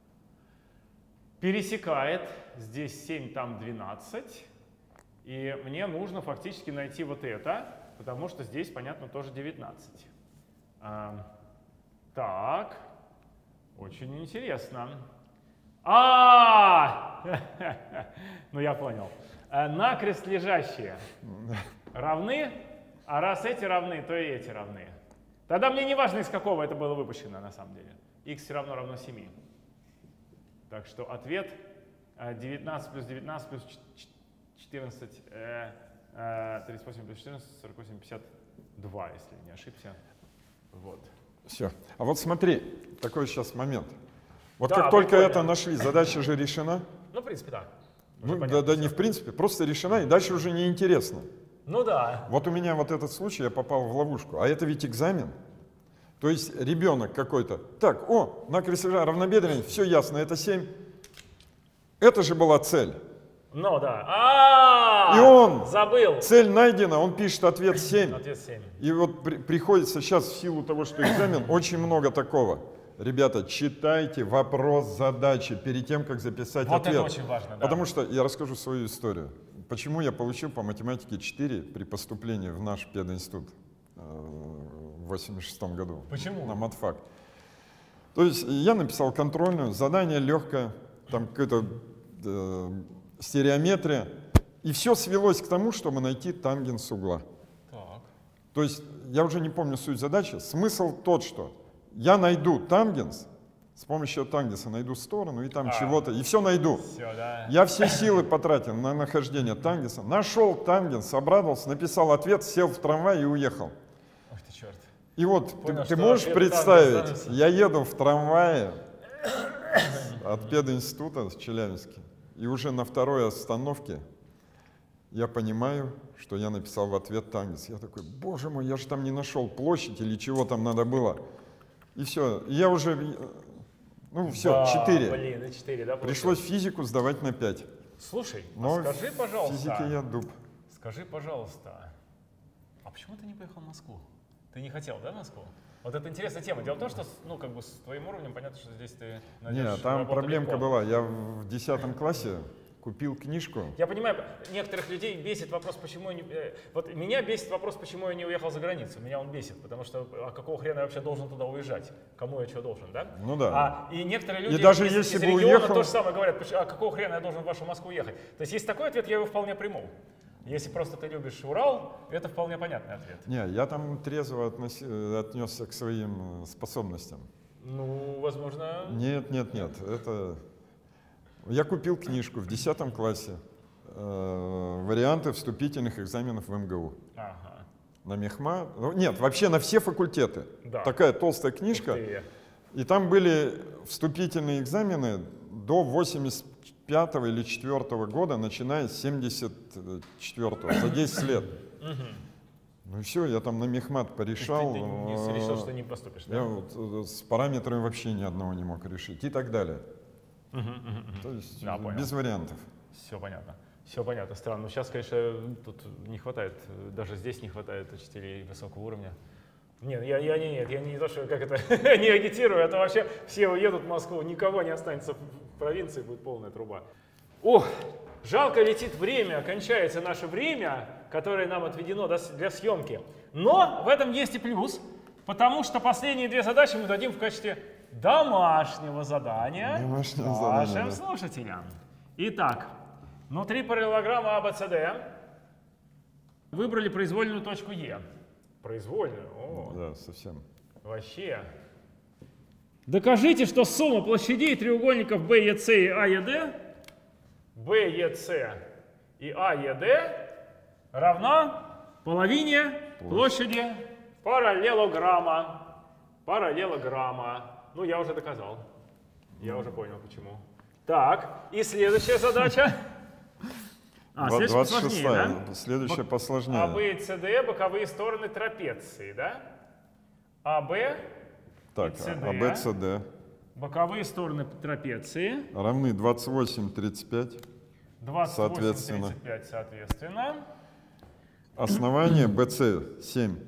Пересекает. Здесь семь, там двенадцать. И мне нужно фактически найти вот это, потому что здесь, понятно, тоже девятнадцать. А, Так, очень интересно. А, ну я понял. Накрест лежащие равны, а раз эти равны, то и эти равны. Тогда мне не важно, из какого это было выпущено на самом деле. Х все равно равно семи. Так что ответ девятнадцать плюс девятнадцать плюс четырнадцать, тридцать восемь плюс четырнадцать, сорок восемь, пятьдесят два, если не ошибся. Вот. Все. А вот смотри, такой сейчас момент. Вот Да, как только прикольно. это нашли, задача же решена. Ну, в принципе, да. Ну, Уже да, понятно да всё. не в принципе, просто решена, и дальше уже неинтересно. Ну да. Вот у меня вот этот случай, я попал в ловушку. А это ведь экзамен. То есть ребенок какой-то. Так, о, накрест лежа, равнобедренный, все ясно, это семь. Это же была цель. Ну да. А, И он, забыл. цель найдена, он пишет ответ семь. Ответ семь. И вот при- приходится сейчас в силу того, что экзамен, очень много такого. Ребята, читайте вопрос задачи перед тем, как записать Вот ответ. это очень важно, да. Потому что я расскажу свою историю. Почему я получил по математике четыре при поступлении в наш пединститут э, в восемьдесят шестом году. Почему? На матфак. То есть я написал контрольную, задание легкое, там какая-то э, стереометрия. И все свелось к тому, чтобы найти тангенс угла. Так. То есть я уже не помню суть задачи. Смысл тот, что я найду тангенс, с помощью тангенса найду сторону и там А. чего-то, и все найду. Все, да. Я все силы потратил на нахождение тангенса, нашел тангенс, обрадовался, написал ответ, сел в трамвай и уехал. Ох ты черт. И вот Понял, ты, ты что можешь ответ представить, тангенса. я еду в трамвае от пединститута с Челябинска, и уже на второй остановке я понимаю, что я написал в ответ тангенс. Я такой, боже мой, я же там не нашел площадь или чего там надо было. И все, и я уже, ну все, Да, четыре. Блин, на четыре, да? Пришлось физику сдавать на пять. Слушай, Но а скажи, в пожалуйста. физике я дуб. Скажи, пожалуйста, а почему ты не поехал в Москву? Ты не хотел, да, в Москву? Вот это интересная тема. Дело в том, что, ну, как бы с твоим уровнем понятно, что здесь ты найдешь Нет, там работу проблемка легко. была. Я в десятом классе купил книжку. Я понимаю, некоторых людей бесит вопрос, почему я не... э, Вот меня бесит вопрос, почему я не уехал за границу. Меня он бесит, потому что а какого хрена я вообще должен туда уезжать? Кому я что должен, да? Ну да. А, и некоторые люди И даже из, если из бы региона уехал- то же самое говорят, «Поч- а какого хрена я должен в вашу Москву ехать? То есть есть такой ответ, я его вполне приму. Если просто ты любишь Урал, это вполне понятный ответ. Не, я там трезво относи- э, отнесся к своим э, способностям. Ну, возможно... Нет, нет, нет. Это... Я купил книжку в десятом классе. э, Варианты вступительных экзаменов в эм гэ у. Ага. На мехма. Ну, нет, вообще на все факультеты. Да. Такая толстая книжка. Ух ты. И там были вступительные экзамены до восемьдесят пятого или четвёртого года, начиная с семьдесят четвёртого, за десять лет. Ну и все, я там на мехмат порешал. Ты, ты не э, решил, что не поступишь, да? Я вот э, с параметрами вообще ни одного не мог решить и так далее. То есть Да, э, понял. без вариантов. Все понятно. Все понятно, странно. Но сейчас, конечно, тут не хватает, даже здесь не хватает учителей высокого уровня. Нет, я, я не, нет, я не то, что как это не агитирую, это вообще все уедут в Москву, никого не останется в провинции, будет полная труба. Ох, жалко летит время, кончается наше время, которое нам отведено для съемки. Но в этом есть и плюс, потому что последние две задачи мы дадим в качестве домашнего задания Домашнего нашим задания, да. слушателям. Итак, внутри параллелограмма а бэ цэ дэ выбрали произвольную точку Е. Произвольную? О, Да, совсем. вообще. Докажите, что сумма площадей треугольников бэ е цэ и а е дэ, бэ е цэ и а е дэ равна половине площади параллелограмма. Параллелограмма. Ну, я уже доказал. Я уже понял, почему. Так, и следующая задача. А, следующая двадцать посложнее, шестая. да? Следующая А посложнее. Б и С Д боковые стороны трапеции, да? А Б Так, и С Д. а бэ цэ дэ боковые стороны трапеции. равны двадцать восемь, тридцать пять. двадцать восемь, Соответственно. тридцать пять, соответственно. Основание бэ цэ семь.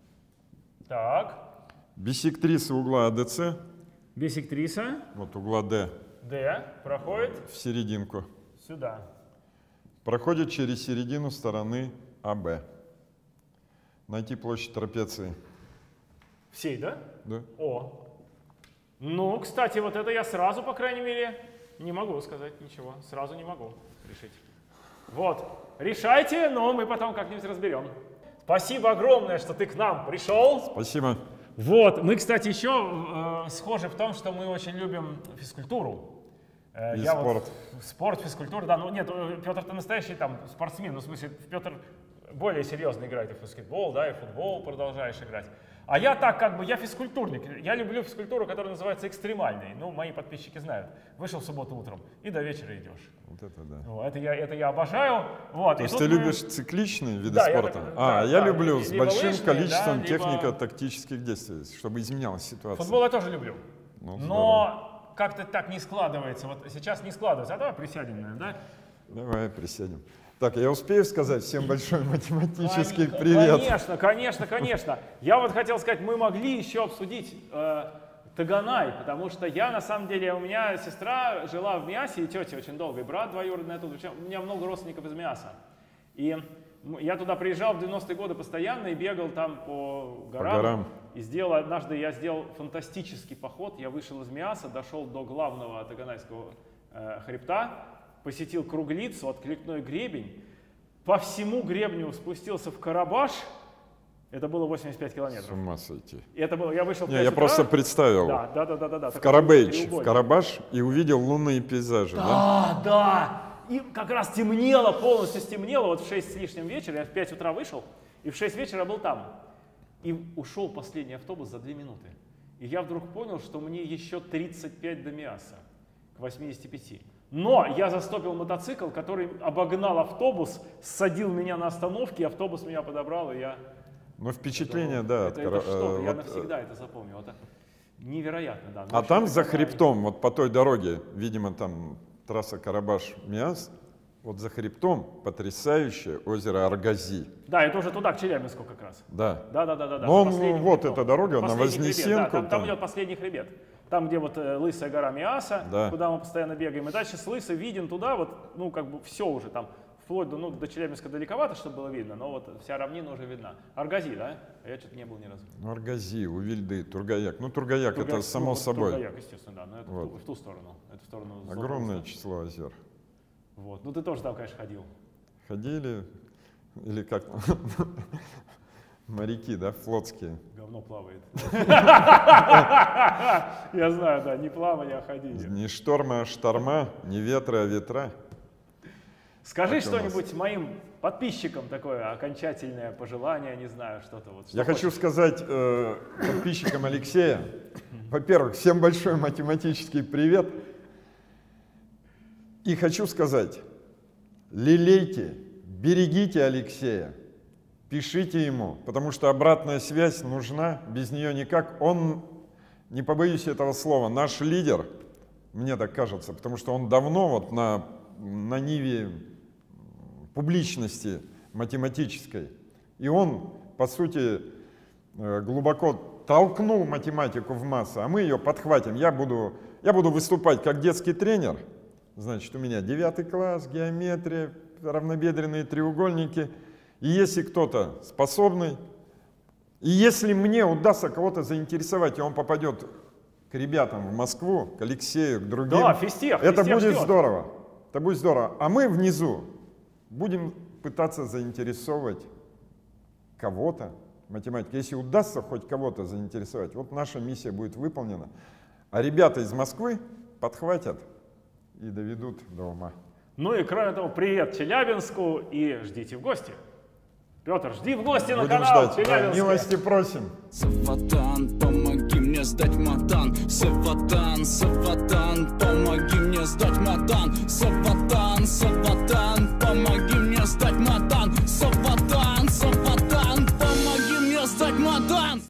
Так, Биссектриса угла а дэ цэ, биссектриса вот угла D, Д проходит в серединку. сюда. Проходит через середину стороны а бэ. Найти площадь трапеции. Всей, да? Да? О, Ну, кстати, вот это я сразу, по крайней мере, не могу сказать ничего. Сразу не могу решить. Вот. Решайте, но мы потом как-нибудь разберем. Спасибо огромное, что ты к нам пришел. Спасибо. Вот. Мы, кстати, еще э, схожи в том, что мы очень любим физкультуру. Э, И я спорт. Вот, спорт, физкультура, да. Ну нет, Петр-то настоящий там спортсмен. Ну, в смысле, Петр более серьезно играет и в баскетбол, да, и в футбол продолжаешь играть. А я так, как бы, я физкультурник. Я люблю физкультуру, которая называется экстремальной. Ну, мои подписчики знают. Вышел в субботу утром и до вечера идешь. Вот это да. Ну, это, я, это я обожаю. Вот. То и есть ты мы... любишь цикличные виды Да, спорта? Я так, а, да, я да, люблю либо с большим лыжные, количеством да, либо... технико-тактических действий, чтобы изменялась ситуация. Футбол я тоже люблю. Ну, но как-то так не складывается. Вот сейчас не складывается. А давай присядем, наверное, да? Давай присядем. Так, я успею сказать всем большой математический Кон- привет? Конечно, конечно, конечно. Я вот хотел сказать, мы могли еще обсудить э, Таганай, потому что я, на самом деле, у меня сестра жила в Миасе, и тетя очень долго, и брат двоюродный оттуда. У меня много родственников из Миаса. И я туда приезжал в девяностые годы постоянно и бегал там по горам. По горам. И сделал, однажды я сделал фантастический поход. Я вышел из Миаса, дошел до главного таганайского э, хребта, посетил Круглицу, откликной гребень, по всему гребню спустился в Карабаш. Это было восемьдесят пять километров. С ума сойти. И это было, я вышел в Не, пять я утра. просто представил. Да, да, да, да, да, да. В Карабейч, в Карабаш, и увидел лунные пейзажи. Да, да, да. И как раз темнело, полностью стемнело. Вот в шесть с лишним вечера, я в пять утра вышел, и в шесть вечера был там. И ушел последний автобус за две минуты. И я вдруг понял, что мне еще тридцать пять до Миаса, к восьмидесяти пяти. Но я застопил мотоцикл, который обогнал автобус, ссадил меня на остановке, автобус меня подобрал, и я... Ну, впечатление, да. Это, от это Кара- что-то, э, я вот, навсегда это запомнил. Это невероятно, да. Ну, А в общем, там это за такая- хребтом, вот по той дороге, видимо, там трасса Карабаш-Миас, вот за хребтом потрясающее озеро Аргази. Да, это уже туда, к Челябинску как раз. Да. Да, да, да, да. да. Но он, Последний вот хребет. эта дорога, Это на последний хребет, Вознесенку. да, там, там там. идет последний хребет. Там, где вот э, лысая гора Миаса, Да. куда мы постоянно бегаем. И дальше с лысой виден туда, вот, ну, как бы все уже там, вплоть до, ну, до Челябинска далековато, чтобы было видно, но вот вся равнина уже видна. Аргази, да? А я что-то не был ни разу. Ну, Аргази, Увильды, Тургаяк. Ну, Тургаяк, Тургаяк, это само ну, собой. Тургаяк, естественно, да, но это Вот. в, ту, в ту сторону. Это в сторону Огромное Златоуста. число озер. Вот. Ну, ты тоже там, конечно, ходил. Ходили, или как моряки, да, флотские. Говно плавает. Я знаю, да, не плавание, а ходили. Не штормы, а шторма, не ветры, а ветра. Скажи Так у нас. что-нибудь моим подписчикам такое окончательное пожелание, не знаю, что-то вот. Что Я хочу хочешь? сказать э, подписчикам Алексея, во-первых, всем большой математический привет. И хочу сказать, лелейте, берегите Алексея, пишите ему, потому что обратная связь нужна, без нее никак. Он, не побоюсь этого слова, наш лидер, мне так кажется, потому что он давно вот на, на ниве публичности математической. И он, по сути, глубоко толкнул математику в массы, а мы ее подхватим. Я буду, я буду выступать как детский тренер. Значит, у меня девятый класс, геометрия, равнобедренные треугольники. И если кто-то способный, и если мне удастся кого-то заинтересовать, и он попадет к ребятам в Москву, к Алексею, к другим, Да, физтех, это физтех будет ждет. здорово. Это будет здорово. А мы внизу будем пытаться заинтересовать кого-то математикой. Если удастся хоть кого-то заинтересовать, вот наша миссия будет выполнена. А ребята из Москвы подхватят и доведут до ума. Ну и кроме того, привет Челябинску и ждите в гости. Петр, жди в гости на Будем канал ждать. Да, Челябинска. милости просим. Саватан, помоги мне сдать матан. Саватан, Саватан, помоги мне сдать матан. Саватан, Саватан, помоги мне сдать матан. Саватан, Саватан, помоги мне сдать матан.